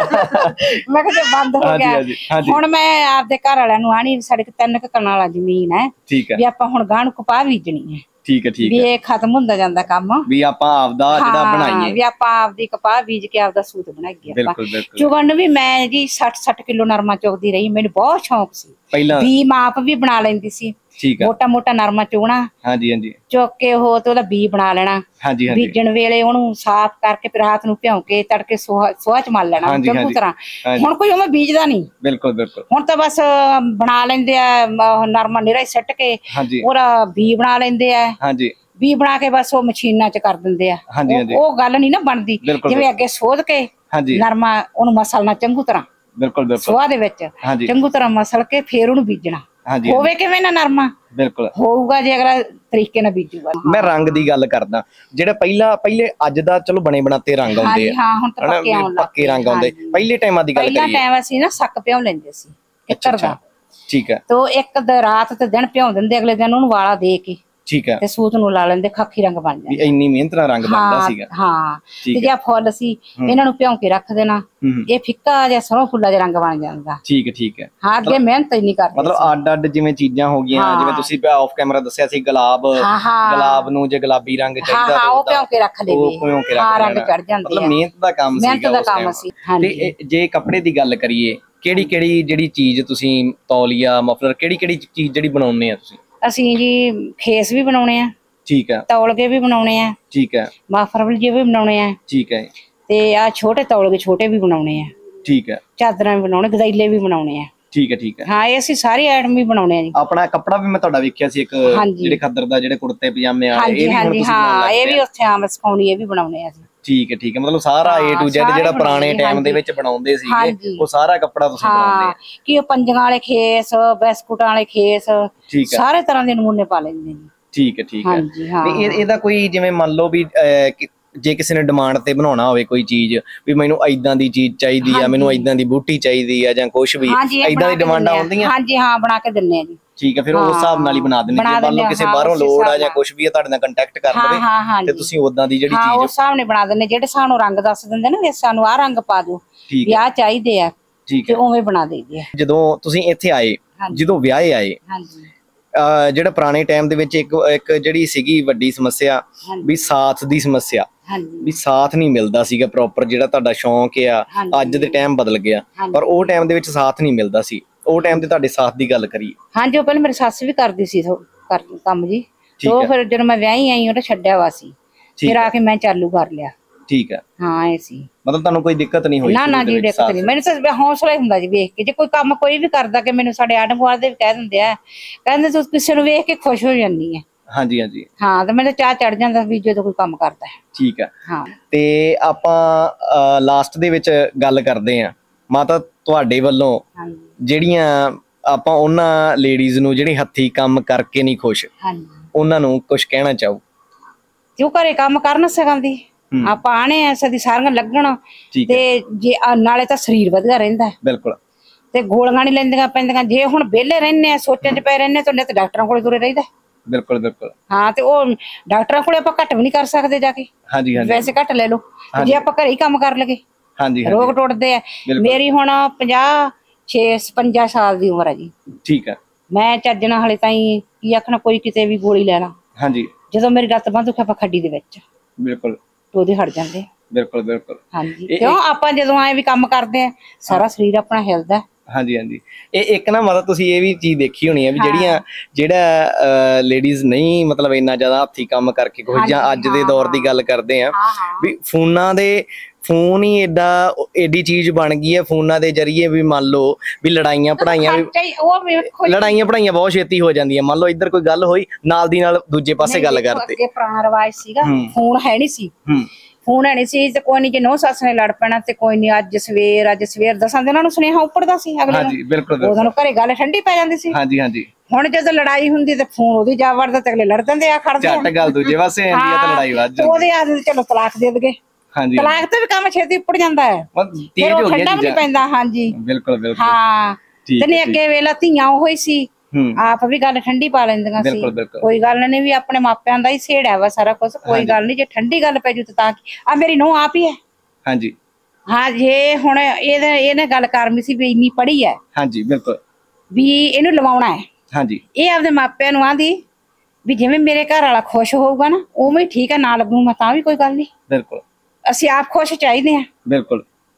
ਮੈਂ ਕਿਹਾ ਜੇ ਬੰਦ ਹੋ ਗਿਆ, ਹੁਣ ਮੈਂ ਆਪਦੇ ਘਰ ਵਾਲਿਆਂ ਨੂੰ ਆਣੀ ਸਾਡੇ ਤਿੰਨ ਕੁ ਕਨਾਲ ਵਾਲਾ ਜ਼ਮੀਨ ਹੈ ਵੀ ਆਪਾਂ ਹੁਣ ਗਾਂ ਨੂੰ ਕਪਾਹ ਬੀਜਣੀ ਹੈ। ਠੀਕ ਹੈ ਠੀਕ ਹੈ, ਵੀ ਇਹ ਖਤਮ ਹੁੰਦਾ ਜਾਂਦਾ ਕੰਮ, ਵੀ ਆਪਾਂ ਆਪਦਾ ਜਿਹੜਾ ਬਣਾਈਏ, ਵੀ ਆਪਾਂ ਆਪਦੀ ਕਪਾਹ ਬੀਜ ਕੇ ਆਪਦਾ ਸੂਤ ਬਣਾਈਏ। ਬਿਲਕੁਲ ਬਿਲਕੁਲ। ਚੁਗਣ ਵੀ ਮੈਂ ਜੀ ਸੱਠ ਸੱਠ ਕਿਲੋ ਨਰਮਾ ਚੁਗਦੀ ਰਹੀ, ਮੈਨੂੰ ਬਹੁਤ ਸ਼ੌਂਕ ਸੀ ਪਹਿਲਾਂ, ਵੀ ਮਾਪ ਵੀ ਬਣਾ ਲੈਂਦੀ ਸੀ। ਠੀਕ ਹੈ। ਮੋਟਾ ਮੋਟਾ ਨਰਮਾ ਚੁਗਣਾ, ਹਾਂਜੀ ਹਾਂਜੀ, ਚੁੱਕ ਕੇ ਉਹ ਤੇ ਉਹਦਾ ਬੀ ਬਣਾ ਲੈਣਾ, ਹਾਂਜੀ ਹਾਂਜੀ, ਬੀਜਣ ਵੇਲੇ ਉਹਨੂੰ ਸਾਫ਼ ਕਰਕੇ ਫਿਰ ਰਾਤ ਨੂੰ ਭਿਉਂ ਕੇ ਤੜਕੇ ਸੋਹਾ ਚ ਮਲ ਲੈਣਾ ਚੰਗੀ ਤਰ੍ਹਾਂ। ਹੁਣ ਕੋਈ ਉਵੇਂ ਬੀਜਦਾ ਨਹੀਂ। ਬਿਲਕੁਲ ਬਿਲਕੁਲ। ਹੁਣ ਤਾਂ ਬਸ ਬਣਾ ਲੈਂਦੇ ਆ ਨਰਮਾ ਨਿਰਾ ਹੀ ਸੁੱਟ ਕੇ ਉਹਦਾ ਬੀ ਬਣਾ ਲੈਂਦੇ ਆ, ਹਾਂਜੀ, ਬੀ ਬਣਾ ਕੇ ਬਸ ਉਹ ਮਸ਼ੀਨਾਂ ਚ ਕਰ ਦਿੰਦੇ ਆ। ਉਹ ਗੱਲ ਨਹੀਂ ਨਾ ਬਣਦੀ ਜਿਵੇਂ ਅੱਗੇ ਸੋਧ ਕੇ ਨਰਮਾ ਉਹਨੂੰ ਮਸਲਣਾ ਚੰਗੀ ਤਰ੍ਹਾਂ, ਬਿਲਕੁਲ ਬਿਲਕੁਲ, ਸੋਹਾ ਦੇ ਵਿੱਚ ਚੰਗੀ ਤਰ੍ਹਾਂ ਮਸਲ ਕੇ ਫੇਰ ਉਹਨੂੰ ਬੀਜਣਾ। ਹੋਵੇ ਕਿਵੇਂ ਨਾ ਨਰਮਾ, ਬਿਲਕੁਲ ਹੋਊਗਾ ਜੇ ਅਗਲਾ ਤਰੀਕੇ ਨਾਲ ਬੀਜੂਗਾ। ਮੈਂ ਰੰਗ ਦੀ ਗੱਲ ਕਰਦਾ, ਜਿਹੜੇ ਪਹਿਲਾਂ ਪਹਿਲੇ ਅੱਜ ਦਾ ਚਲੋ ਬਣੇ ਬਣਾਤੇ ਰੰਗ ਆਉਂਦੇ ਆ, ਹਾਂ ਹੁਣ ਤਾਂ ਪੱਕੇ ਆਉਣ ਲੱਗ ਪੱਕੇ ਰੰਗ ਆਉਂਦੇ, ਪਹਿਲੇ ਟਾਈਮਾਂ ਦੀ ਗੱਲ ਕਰੀਏ, ਪਹਿਲਾਂ ਟਾਈਮ ਅਸੀਂ ਨਾ ਸੱਕ ਪਿਉ ਲੈਂਦੇ ਸੀ ਕਿੱਕਰ ਦਾ, ਠੀਕ ਹੈ। ਤੋ ਇੱਕ ਰਾਤ ਤੇ ਦਿਨ ਭਿਉਂ ਦਿੰਦੇ, ਅਗਲੇ ਦਿਨ ਉਹਨੂੰ ਵਾਲਾ ਦੇ ਕੇ ਠੀਕ ਹੈ, ਤੇ ਸੂਤ ਨੂੰ ਲਾ ਲੈਂਦੇ, ਖਾਕੀ ਰੰਗ ਬਣ ਜਾਂਦਾ। ਇੰਨੀ ਮਿਹਨਤ ਨਾਲ ਰੰਗ ਬਣਦਾ ਸੀਗਾ। ਹਾਂ, ਤੇ ਜੇ ਫੁੱਲ ਸੀ ਇਹਨਾਂ ਨੂੰ ਭਿਉਂ ਕੇ ਰੱਖ ਦੇਣਾ, ਇਹ ਫਿੱਕਾ ਜਿਹਾ ਸਰੋਂ ਫੁੱਲਾ ਜਿਹਾ ਰੰਗ ਬਣ ਜਾਂਦਾ। ਠੀਕ ਹੈ ਠੀਕ ਹੈ। ਹਾਂ, ਅੱਗੇ ਮਿਹਨਤ ਹੀ ਨਹੀਂ ਕਰਦੇ। ਮਤਲਬ ਅੱਡ ਅੱਡ ਜਿਵੇਂ ਚੀਜ਼ਾਂ ਹੋ ਗਈਆਂ, ਜਿਵੇਂ ਤੁਸੀਂ ਆਫ ਕੈਮਰਾ ਦੱਸਿਆ ਸੀ ਗੁਲਾਬ, ਗੁਲਾਬ ਨੂੰ ਜੇ ਗੁਲਾਬੀ ਰੰਗ ਚਾਹੀਦਾ ਹਾਂ, ਉਹ ਭਿਉਂ ਕੇ ਰੱਖ ਲਈਏ, ਉਹ ਭਿਉਂ ਕੇ ਹਾਂ, ਰੱਖ ਰੰਗ ਚੜ ਜਾਂਦੇ। ਮਤਲਬ ਮਿਹਨਤ ਦਾ ਕੰਮ ਸੀਗਾ ਮਿਹਨਤ ਦਾ ਕੰਮ ਸੀ। ਤੇ ਜੇ ਕੱਪੜੇ ਦੀ ਗੱਲ ਕਰੀਏ, ਕਿਹੜੀ ਕਿਹੜੀ ਜਿਹੜੀ ਚੀਜ਼ ਤੁਸੀਂ ਤੌਲੀਆ, ਮਫਲਰ, ਕਿਹੜੀ ਕਿਹੜੀ ਚੀਜ਼ ਜਿਹੜੀ ਬਣਾਉਂਦੇ ਆ ਤੁਸੀਂ? ਅਸੀਂ ਜੀ ਖੇਸ ਵੀ ਬਣਾਉਣੇ ਆ, ਠੀਕ ਹੈ, ਤੌਲਗੇ ਵੀ ਬਣਾਉਣੇ ਆ, ਠੀਕ ਹੈ, ਮਾਫਰਲ ਜੀ ਵੀ ਬਣਾਉਣੇ ਆ, ਠੀਕ ਹੈ, ਤੇ ਆ ਛੋਟੇ ਤੌਲਗੇ ਛੋਟੇ ਵੀ ਬਣਾਉਣੇ ਆ, ਠੀਕ ਹੈ, ਚਾਦਰਾਂ ਵੀ ਬਣਾਉਣੇ, ਗਦੈਲੇ ਵੀ ਬਣਾਉਣੇ ਆ। ਠੀਕ ਹੈ ਠੀਕ ਹੈ। ਹਾਂ, ਇਹ ਅਸੀਂ ਸਾਰੇ ਆਈਟਮ ਵੀ ਬਣਾਉਣੇ ਆ ਜੀ। ਆਪਣਾ ਕੱਪੜਾ ਵੀ ਮੈਂ ਤੁਹਾਡਾ ਵੇਖਿਆ ਸੀ, ਇੱਕ ਜਿਹੜੇ ਖੱਦਰ ਦਾ, ਜਿਹੜੇ ਕੁੜਤੇ ਪਜਾਮੇ ਵਾਲੇ, ਇਹ ਵੀ ਹੁਣ ਤੁਸੀਂ ਬਣਾਉਣ ਲੱਗ ਪਏ? ਇਹ ਵੀ ਉੱਥੇ ਆਮ ਸਿਖਾਉਣੀ, ਇਹ ਵੀ ਬਣਾਉਣੇ ਆ ਅਸੀਂ। ਠੀਕ ਹੈ ਠੀਕ ਹੈ। ਮਤਲਬ ਸਾਰਾ ਏ ਟੂ ਜ਼ੈਡ ਜਿਹੜਾ ਪੁਰਾਣੇ ਟਾਈਮ ਦੇ ਵਿੱਚ ਬਣਾਉਂਦੇ ਸੀਗੇ, ਉਹ ਸਾਰਾ ਕੱਪੜਾ ਤੁਸੀਂ ਬਣਾਉਂਦੇ ਆ? ਕਿ ਉਹ ਪੰਜੀਆਂ ਵਾਲੇ ਖੇਸ, ਬਿਸਕੁਟਾਂ ਵਾਲੇ ਖੇਸ, ਸਾਰੇ ਤਰ੍ਹਾਂ ਦੇ ਨਮੂਨੇ ਪਾ ਲੈਂਦੇ ਨੇ। ਠੀਕ ਹੈ ਠੀਕ ਹੈ। ਨਹੀਂ, ਇਹਦਾ ਕੋਈ ਜਿਵੇਂ ਮੰਨ ਲਓ ਵੀ ਜੇ ਕਿਸੇ ਨੇ ਡਿਮਾਂਡ ਤੇ ਬਣਾਉਣਾ ਹੋਵੇ ਕੋਈ ਚੀਜ਼, ਵੀ ਮੈਨੂੰ ਏਦਾਂ ਦੀ ਚੀਜ਼ ਚਾਹੀਦੀ ਆ, ਮੈਨੂੰ ਏਦਾਂ ਦੀ ਬੂਟੀ ਚਾਹੀਦੀ ਆ, ਜਾਂ ਕੁਛ ਵੀ ਏਦਾਂ ਦੀ ਡਿਮਾਂਡਾਂ ਆਉਂਦੀਆਂ? ਹਾਂਜੀ ਹਾਂ, ਬਣਾ ਕੇ ਦਿੰਨੇ ਆ ਜੀ। ਠੀਕ ਹੈ, ਫਿਰ ਉਸ ਹਿਸਾਬ ਨਾਲ ਹੀ ਬਣਾ ਦਿੰਦੇ। ਜੇ ਮੰਨ ਲਓ ਕਿਸੇ ਬਾਹਰੋਂ ਲੋੜ ਆ ਜਾਂ ਕੁਛ ਵੀ ਆ, ਤੁਹਾਡੇ ਨਾਲ ਕੰਟੈਕਟ ਕਰ ਲਵੇ ਤੇ ਤੁਸੀਂ ਉਦਾਂ ਦੀ ਜਿਹੜੀ ਚੀਜ਼, ਉਸ ਹਿਸਾਬ ਨਾਲ ਬਣਾ ਦਿੰਦੇ। ਜਿਹੜੇ ਸਾਨੂੰ ਰੰਗ ਦੱਸ ਦਿੰਦੇ ਨਾ, ਵੀ ਸਾਨੂੰ ਆਹ ਰੰਗ ਪਾ ਦਿਓ, ਵੀ ਆਹ ਚਾਹੀਦੇ ਆ, ਤੇ ਉਵੇਂ ਬਣਾ ਦੇਈਦੇ ਆ। ਜਦੋਂ ਤੁਸੀਂ ਇੱਥੇ ਆਏ, ਜਦੋਂ ਵਿਆਹੇ ਆਏ, ਹਾਂਜੀ, ਜਿਹੜਾ ਪੁਰਾਣੇ ਟਾਈਮ ਦੇ ਵਿੱਚ ਇੱਕ ਇੱਕ ਜਿਹੜੀ ਸੀਗੀ ਵੱਡੀ ਸਮੱਸਿਆ, ਵੀ ਸਾਥ ਦੀ ਸਮੱਸਿਆ, ਵੀ ਸਾਥ ਨਹੀਂ ਮਿਲਦਾ ਸੀਗਾ ਪ੍ਰੋਪਰ, ਜਿਹੜਾ ਤੁਹਾਡਾ ਸ਼ੌਂਕ ਆ। ਅੱਜ ਦੇ ਟਾਈਮ ਬਦਲ ਗਿਆ, ਪਰ ਉਹ ਟਾਈਮ ਦੇ ਵਿੱਚ ਸਾਥ ਨਹੀਂ ਮਿਲਦਾ ਸੀ। ਉਹ ਟਾਈਮ ਤੇ ਤੁਹਾਡੇ ਸਾਥ ਦੀ ਗੱਲ ਕਰੀਏ? ਹਾਂਜੀ, ਉਹ ਪਹਿਲਾਂ ਮੇਰੀ ਸੱਸ ਵੀ ਕਰਦੀ ਸੀ ਕੰਮ ਜੀ, ਉਹ ਫਿਰ ਜਦੋਂ ਮੈਂ ਵਿਆਹੀ ਆਈ ਉਹਨੇ ਛੱਡਿਆ ਵਾ ਸੀ, ਫਿਰ ਆ ਕੇ ਮੈਂ ਚਾਲੂ ਕਰ ਲਿਆ। ਠੀਕ ਹੈ। ਹਾਂ, ਇਹ ਸੀ। ਮਤਲਬ ਤੁਹਾਨੂੰ ਕੋਈ ਦਿੱਕਤ ਨਹੀਂ ਹੋਈ? ਨਾ ਨਾ ਜੀ, ਦਿੱਕਤ ਨਹੀਂ। ਮੈਨੂੰ ਤਾਂ ਹੌਸਲਾ ਹੀ ਹੁੰਦਾ ਜੀ ਵੇਖ ਕੇ, ਜੇ ਕੋਈ ਕੰਮ ਕੋਈ ਵੀ ਕਰਦਾ, ਕਿ ਮੈਨੂੰ ਸਾਡੇ ਆਂਢ ਗੁਆਂਢ ਦੇ ਵੀ ਕਹਿ ਦਿੰਦੇ ਆ, ਕਹਿੰਦੇ ਤੂੰ ਕਿਸੇ ਨੂੰ ਵੇਖ ਕੇ ਖੁਸ਼ ਹੋ ਜਾਂਦੀ ਹੈ। ਹਾਂਜੀ ਹਾਂਜੀ। ਹਾਂ, ਤੇ ਮੈਨੂੰ ਚਾਹ ਚੜ ਜਾਂਦਾ ਵੀ ਜਦੋਂ ਕੋਈ ਕੰਮ ਕਰਦਾ ਹੈ। ਠੀਕ ਹੈ। ਹਾਂ, ਤੇ ਆਪਾਂ ਲਾਸਟ ਦੇ ਵਿੱਚ ਗੱਲ ਕਰਦੇ ਆ, ਮਾਤਾ ਤੁਹਾਡੇ ਵੱਲੋਂ ਜਿਹੜੀਆਂ ਆਪਾਂ ਉਹਨਾਂ ਲੇਡੀਜ਼ ਨੂੰ ਜਿਹੜੇ ਹੱਥੀਂ ਕੰਮ ਕਰਕੇ ਨਹੀਂ ਖੁਸ਼, ਉਹਨਾਂ ਨੂੰ ਕੁਝ ਕਹਿਣਾ ਚਾਹੋ? ਜੋ ਘਰੇ ਕੰਮ ਕਰ ਨਾ ਸਕਦੀ, ਆਪਾਂ ਆਣੇ ਐ ਸਦੀ ਸਾਰੀਆਂ ਲੱਗਣ, ਤੇ ਜੇ ਨਾਲੇ ਤਾਂ ਸਰੀਰ ਵਧੀਆ ਰਹਿੰਦਾ। ਬਿਲਕੁਲ। ਤੇ ਗੋਲੀਆਂ ਨਹੀਂ ਲੈਂਦੀਆਂ ਪੈਂਦੀਆਂ। ਜੇ ਹੁਣ ਵਿਹਲੇ ਰਹਿੰਦੇ ਆ, ਸੋਚਣ ਚ ਪਏ ਰਹਿੰਦੇ, ਤਾਂ ਨਿਤ ਡਾਕਟਰਾਂ ਕੋਲੇ ਤੁਰੇ ਰਹਿੰਦਾ। ਬਿਲਕੁਲ ਬਿਲਕੁਲ। ਹਾਂ, ਤੇ ਉਹ ਡਾਕਟਰਾਂ ਕੋਲੇ ਆਪਾਂ ਘੱਟ ਵੀ ਨਹੀਂ ਕਰ ਸਕਦੇ ਜਾ ਕੇ। ਹਾਂਜੀ ਹਾਂਜੀ। ਵੈਸੇ ਘੱਟ ਲੈ ਲਓ, ਜੇ ਆਪਾਂ ਘਰੇ ਹੀ ਕੰਮ ਕਰ ਲਗੇ। ਹਾਂਜੀ, ਰੋਗ ਟੁੱਟਦੇ ਆ। ਮੇਰੀ ਹੁਣ ਪੰਜਾਹ ਛੇ ਛਪੰਜਾ ਸਾਲ ਦੀ ਉਮਰ ਹੈ ਜੀ। ਠੀਕ ਹੈ। ਮੈਂ ਚੱਜਣਾ ਹਲੇ ਤਾਈਂ ਕੀ ਆਖਣਾ, ਕੋਈ ਕਿਤੇ ਵੀ ਗੋਲੀ ਲੈ ਲਾ। ਹਾਂਜੀ। ਜਦੋਂ ਮੇਰੀ ਲੱਤ ਬੰਦ ਦੁਖਿਆ, ਆਪਾਂ ਖੱਡੀ ਦੇ ਵਿੱਚ ਬਿਲਕੁਲ ਉਹਦੇ ਹਟ ਜਾਂਦੇ। ਬਿਲਕੁਲ ਬਿਲਕੁਲ। ਹਾਂਜੀ, ਕਿਉਂ ਆਪਾਂ ਜਦੋਂ ਆਏ ਵੀ ਕੰਮ ਕਰਦੇ ਆ, ਸਾਰਾ ਸਰੀਰ ਆਪਣਾ ਹਿਲਦਾ। ਹਾਂਜੀ ਹਾਂਜੀ। ਇਹ ਇੱਕ ਨਾ ਮਤਲਬ ਤੁਸੀਂ ਇਹ ਵੀ ਚੀਜ਼ ਦੇਖੀ ਹੋਣੀ ਹੈ ਵੀ ਜਿਹੜੀਆਂ ਜਿਹੜਾ ਲੇਡੀਜ਼ ਨਹੀਂ ਮਤਲਬ ਇੰਨਾ ਜ਼ਿਆਦਾ ਹੱਥੀਂ ਕੰਮ ਕਰਕੇ ਕੁਝ, ਜਾਂ ਅੱਜ ਦੇ ਦੌਰ ਦੀ ਗੱਲ ਕਰਦੇ ਆ, ਵੀ ਫੋਨਾਂ ਦੇ ਫੋਨ ਹੀ ਏਡਾ ਏਡੀ ਚੀਜ਼ ਬਣ ਗਈ ਹੈ, ਫੋਨਾਂ ਦੇ ਜਰੀਏ ਵੀ ਮੰਨ ਲਓ ਵੀ ਲੜਾਈਆਂ ਪੜਾਈਆਂ ਵੀ ਲੜਾਈਆਂ ਪੜਾਈਆਂ ਬਹੁਤ ਛੇਤੀ ਹੋ ਜਾਂਦੀਆਂ। ਮੰਨ ਲਓ ਇੱਧਰ ਕੋਈ ਗੱਲ ਹੋਈ, ਨਾਲ ਦੀ ਨਾਲ ਦੂਜੇ ਪਾਸੇ ਗੱਲ ਕਰਦੇ। ਅੱਗੇ ਪੁਰਾਣਾ ਰਿਵਾਜ ਸੀਗਾ, ਫੋਨ ਹੈ ਨਹੀਂ ਸੀ। ਫੋਨ ਹੈ ਨਹੀਂ ਸੀ ਤੇ ਕੋਈ ਨੀ, ਜੇ ਨੌ ਸੱਸ ਨੇ ਲੜ ਪੈਣਾ ਤੇ ਕੋਈ ਨੀ, ਅੱਜ ਸਵੇਰ ਅੱਜ ਸਵੇਰ ਦਸਾਂ ਦਿਨਾਂ ਨੂੰ ਸੁਨੇਹਾ ਉੱਪੜਦਾ ਸੀ ਅਗਲੇ ਨੂੰ। ਬਿਲਕੁਲ। ਉਹਨਾਂ ਨੂੰ ਘਰੇ ਗੱਲ ਠੰਡੀ ਪੈ ਜਾਂਦੀ ਸੀ। ਹਾਂਜੀ ਹਾਂਜੀ। ਹੁਣ ਜਦੋਂ ਲੜਾਈ ਹੁੰਦੀ ਤੇ ਫੋਨ ਉਹਦੀ ਜਾ ਵੜਦਾ, ਤੇ ਅਗਲੇ ਲੜ ਦਿੰਦੇ ਆ, ਖੜਦੇ ਝੱਟ ਗੱਲ ਦੂਜੇ ਪਾਸੇ ਆਉਂਦੀ ਆ ਤੇ ਲੜਾਈ ਵੱਧ ਜਾਂਦੀ। ਉਹਦੇ ਆਦਤ ਚਲੋ ਤਲਾਕ ਦੇ ਦਗੇ। ਹਾਂਜੀ। ਤਲਾਕ ਤੇ ਵੀ ਕੰਮ ਛੇਤੀ ਉੱਪੜ ਜਾਂਦਾ ਹੈ, ਫਿਰ ਉਹ ਠੰਡਾ ਵੀ ਨਹੀਂ ਪੈਂਦਾ। ਹਾਂਜੀ ਬਿਲਕੁਲ ਬਿਲਕੁਲ। ਹਾਂ, ਤੇ ਨਹੀਂ ਅੱਗੇ ਵੇਲਾ ਧੀਆਂ ਉਹ ਹੀ ਸੀ, ਆਪ ਵੀ ਗੱਲ ਠੰਡੀ ਪਾ ਲੈਂਦੀਆਂ ਸੀ। ਕੋਈ ਗੱਲ ਨਹੀਂ, ਵੀ ਆਪਣੇ ਮਾਪਿਆਂ ਦਾ ਹੀ ਸੇੜਾ ਵਾ ਸਾਰਾ ਕੁਝ। ਕੋਈ ਗੱਲ ਨਹੀਂ, ਜੇ ਠੰਡੀ ਗੱਲ ਪੈ ਜੂ ਤਾਂ ਆ ਮੇਰੀ ਨੂੰਹ ਆਪ ਹੀ ਹੈ। ਹਾਂਜੀ ਹਾਂ, ਜੇ ਹੁਣ ਇਹਦੇ ਇਹਨੇ ਗੱਲ ਕਰਨੀ ਸੀ ਵੀ ਇੰਨੀ ਪੜ੍ਹੀ ਹੈ। ਹਾਂਜੀ ਬਿਲਕੁਲ। ਵੀ ਇਹਨੂੰ ਲਵਾਉਣਾ ਹੈ। ਹਾਂਜੀ। ਇਹ ਆਪਦੇ ਮਾਪਿਆਂ ਨੂੰ ਆਂਦੀ ਵੀ ਜਿਵੇਂ ਮੇਰੇ ਘਰ ਵਾਲਾ ਖੁਸ਼ ਹੋਊਗਾ ਨਾ, ਉਵੇਂ ਠੀਕ ਹੈ, ਨਾ ਲੱਗੂ ਮੈਂ ਤਾਂ ਵੀ ਕੋਈ ਗੱਲ ਨਹੀਂ। ਬਿਲਕੁਲ। ਅਸੀਂ ਆਪ ਖੁਸ਼ ਚਾਹੀਦੇ ਹਾਂ। ਬਿਲਕੁਲ।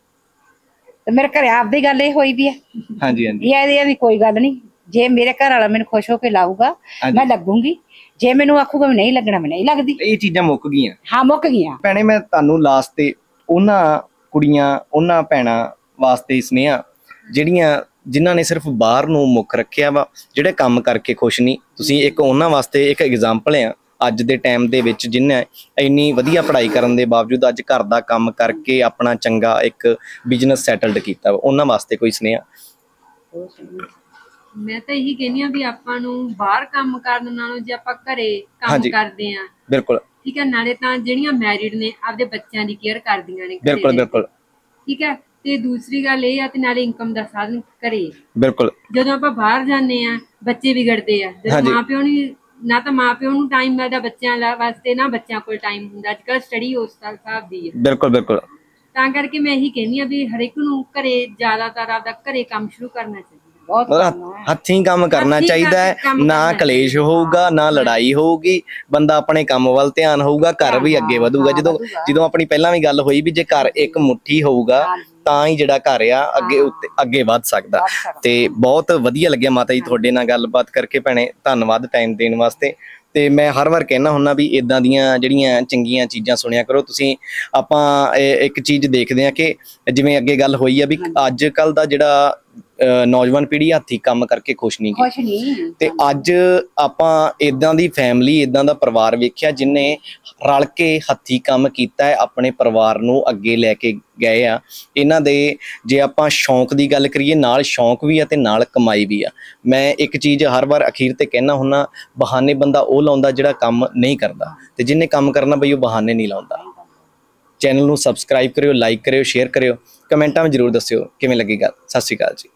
ਤੇ ਮੇਰੇ ਘਰੇ ਆਪਦੀ ਗੱਲ ਇਹ ਹੋਈ ਵੀ ਹੈ। ਹਾਂਜੀ ਹਾਂਜੀ। ਇਹ ਇਹਦੀ ਕੋਈ ਗੱਲ ਨਹੀਂ, ਜੇ ਮੇਰੇ ਘਰ ਵਾਲਾ ਮੈਨੂੰ ਖੁਸ਼ ਹੋ ਕੇ ਲਾਊਗਾ ਮੈਂ ਲੱਗੂਗੀ, ਜੇ ਮੈਨੂੰ ਆਖੂਗਾ ਨਹੀਂ ਲੱਗਣਾ ਮੈਂ ਨਹੀਂ ਲੱਗਦੀ। ਇਹ ਚੀਜ਼ਾਂ ਮੁੱਕ ਗਈਆਂ। ਹਾਂ, ਮੁੱਕ ਗਈਆਂ। ਭੈਣੇ, ਮੈਂ ਤੁਹਾਨੂੰ ਲਾਸਟ ਤੇ ਉਹਨਾਂ ਕੁੜੀਆਂ, ਉਹਨਾਂ ਭੈਣਾਂ ਵਾਸਤੇ ਸੁਨੇਹਾ ਜਿਹੜੀਆਂ ਜਿਨ੍ਹਾਂ ਨੇ ਸਿਰਫ ਬਾਹਰ ਨੂੰ ਮੁੱਖ ਰੱਖਿਆ ਵਾ, ਜਿਹੜੇ ਕੰਮ ਕਰਕੇ ਖੁਸ਼ ਨਹੀਂ, ਤੁਸੀਂ ਇੱਕ ਉਹਨਾਂ ਵਾਸਤੇ ਇੱਕ ਐਗਜ਼ਾਮਪਲ ਆ ਅੱਜ ਦੇ ਟਾਈਮ ਦੇ ਵਿੱਚ, ਜਿਹਨੇ ਇੰਨੀ ਵਧੀਆ ਪੜ੍ਹਾਈ ਕਰਨ ਦੇ ਬਾਵਜੂਦ ਅੱਜ ਘਰ ਦਾ ਕੰਮ ਕਰਕੇ ਆਪਣਾ ਚੰਗਾ ਇੱਕ ਬਿਜ਼ਨਸ ਸੈਟਲਡ ਕੀਤਾ ਵਾ, ਉਹਨਾਂ ਵਾਸਤੇ ਕੋਈ ਸੁਨੇਹਾ? ਮੈਂ ਤਾਂ ਇਹੀ ਕਹਿੰਦੀ ਆ ਵੀ ਆਪਾਂ ਨੂੰ ਬਾਹਰ ਕੰਮ ਕਰਨ ਨਾਲੋਂ ਜੇ ਆਪਾਂ ਘਰੇ ਕੰਮ ਕਰਦੇ ਆ, ਬਿਲਕੁਲ ਠੀਕ ਹੈ, ਨਾਲੇ ਤਾਂ ਜਿਹੜੀਆਂ ਮੈਰਿਡ ਨੇ ਆਪਦੇ ਬੱਚਿਆਂ ਦੀ ਕੇਅਰ ਕਰਦੀਆਂ ਨੇ, ਬਿਲਕੁਲ ਬਿਲਕੁਲ ਠੀਕ ਹੈ, ਤੇ ਦੂਸਰੀ ਗੱਲ ਇਹ ਆ ਤੇ ਨਾਲੇ ਇਨਕਮ ਦਾ ਸਾਧਨ ਘਰੇ। ਬਿਲਕੁਲ। ਜਦੋਂ ਆਪਾਂ ਬਾਹਰ ਜਾਂਦੇ ਆ ਬੱਚੇ ਵਿਗੜਦੇ ਆ, ਜਦੋਂ ਮਾਂ ਪਿਓ ਨਹੀਂ ਨਾ ਤਾਂ ਮਾਂ ਪਿਓ ਨੂੰ ਟਾਈਮ ਮਿਲਦਾ ਬੱਚਿਆਂ ਵਾਸਤੇ, ਨਾ ਬੱਚਿਆਂ ਕੋਲ ਟਾਈਮ ਹੁੰਦਾ। ਅੱਜ ਕੱਲ੍ਹ ਸਟੱਡੀ ਉਸ ਹਿਸਾਬ ਦੀ ਹੈ। ਬਿਲਕੁਲ ਬਿਲਕੁਲ। ਤਾਂ ਕਰਕੇ ਮੈਂ ਇਹੀ ਕਹਿੰਦੀ ਆ ਵੀ ਹਰ ਇੱਕ ਨੂੰ ਘਰੇ ਜ਼ਿਆਦਾਤਰ ਆਪਦਾ ਘਰੇ ਕੰਮ ਸ਼ੁਰੂ ਕਰਨਾ ਚਾਹੀਦਾ। ਹੱਥੀਂ ਕੰਮ ਕਰਨਾ ਚਾਹੀਦਾ ਹੈ, ਨਾ ਕਲੇਸ਼ ਹੋਊਗਾ ਨਾ ਲੜਾਈ ਹੋਊਗੀ, ਬੰਦਾ ਆਪਣੇ ਕੰਮ ਵੱਲ ਧਿਆਨ ਹੋਊਗਾ, ਘਰ ਵੀ ਅੱਗੇ ਵਧੂਗਾ। ਜਦੋਂ ਜਦੋਂ ਆਪਣੀ ਪਹਿਲਾਂ ਵੀ ਗੱਲ ਹੋਈ ਵੀ ਜੇ ਘਰ ਇੱਕ ਮੁੱਠੀ ਹੋਊਗਾ ਤਾਂ ਹੀ ਜਿਹੜਾ ਘਰ ਆ ਅੱਗੇ ਉੱਤੇ ਅੱਗੇ ਵੱਧ ਸਕਦਾ। ਤੇ ਬਹੁਤ ਵਧੀਆ ਲੱਗਿਆ ਮਾਤਾ ਜੀ ਤੁਹਾਡੇ ਨਾਲ ਗੱਲਬਾਤ ਕਰਕੇ ਭੈਣੇ, ਧੰਨਵਾਦ ਟਾਈਮ ਦੇਣ ਵਾਸਤੇ। ਤੇ ਮੈਂ ਹਰ ਵਾਰ ਕਹਿਣਾ ਹੁੰਦਾ ਵੀ ਇਦਾਂ ਦੀਆਂ ਜਿਹੜੀਆਂ ਚੰਗੀਆਂ ਚੀਜ਼ਾਂ ਸੁਣਿਆ ਕਰੋ ਤੁਸੀਂ। ਆਪਾਂ ਇੱਕ ਚੀਜ਼ ਦੇਖਦੇ ਹਾਂ ਕਿ ਜਿਵੇਂ ਅੱਗੇ ਗੱਲ ਹੋਈ ਆ ਵੀ ਅੱਜ ਕੱਲ ਦਾ ਜਿਹੜਾ ਨੌਜਵਾਨ ਪੀੜ੍ਹੀ ਹੱਥੀਂ ਕੰਮ ਕਰਕੇ ਖੁਸ਼ ਨਹੀਂ ਗੀ, ਤੇ ਅੱਜ ਆਪਾਂ ਇਦਾਂ ਦੀ ਫੈਮਿਲੀ, ਇਦਾਂ ਦਾ ਪਰਿਵਾਰ ਵੇਖਿਆ ਜਿਹਨੇ ਰਲ ਕੇ ਹੱਥੀਂ ਕੰਮ ਕੀਤਾ ਹੈ, ਆਪਣੇ ਪਰਿਵਾਰ ਨੂੰ ਅੱਗੇ ਲੈ ਕੇ ਗਏ ਆ। ਇਹਨਾਂ ਦੇ ਜੇ ਆਪਾਂ ਸ਼ੌਂਕ ਦੀ ਗੱਲ ਕਰੀਏ, ਨਾਲ ਸ਼ੌਂਕ ਵੀ ਆ ਤੇ ਨਾਲ ਕਮਾਈ ਵੀ ਆ। ਮੈਂ ਇੱਕ ਚੀਜ਼ ਹਰ ਵਾਰ ਅਖੀਰ ਤੇ ਕਹਿਣਾ ਹੁੰਦਾ, ਬਹਾਨੇ ਬੰਦਾ ਉਹ ਲਾਉਂਦਾ ਜਿਹੜਾ ਕੰਮ ਨਹੀਂ ਕਰਦਾ, ਤੇ ਜਿਹਨੇ ਕੰਮ ਕਰਨਾ ਬਈ ਉਹ ਬਹਾਨੇ ਨਹੀਂ ਲਾਉਂਦਾ। ਚੈਨਲ ਨੂੰ ਸਬਸਕ੍ਰਾਈਬ ਕਰਿਓ, ਲਾਈਕ ਕਰਿਓ, ਸ਼ੇਅਰ ਕਰਿਓ, ਕਮੈਂਟਾਂ ਵਿੱਚ ਜ਼ਰੂਰ ਦੱਸਿਓ ਕਿਵੇਂ ਲੱਗੀ ਗੱਲ। ਸਤਿ ਸ਼੍ਰੀ ਅਕਾਲ ਜੀ।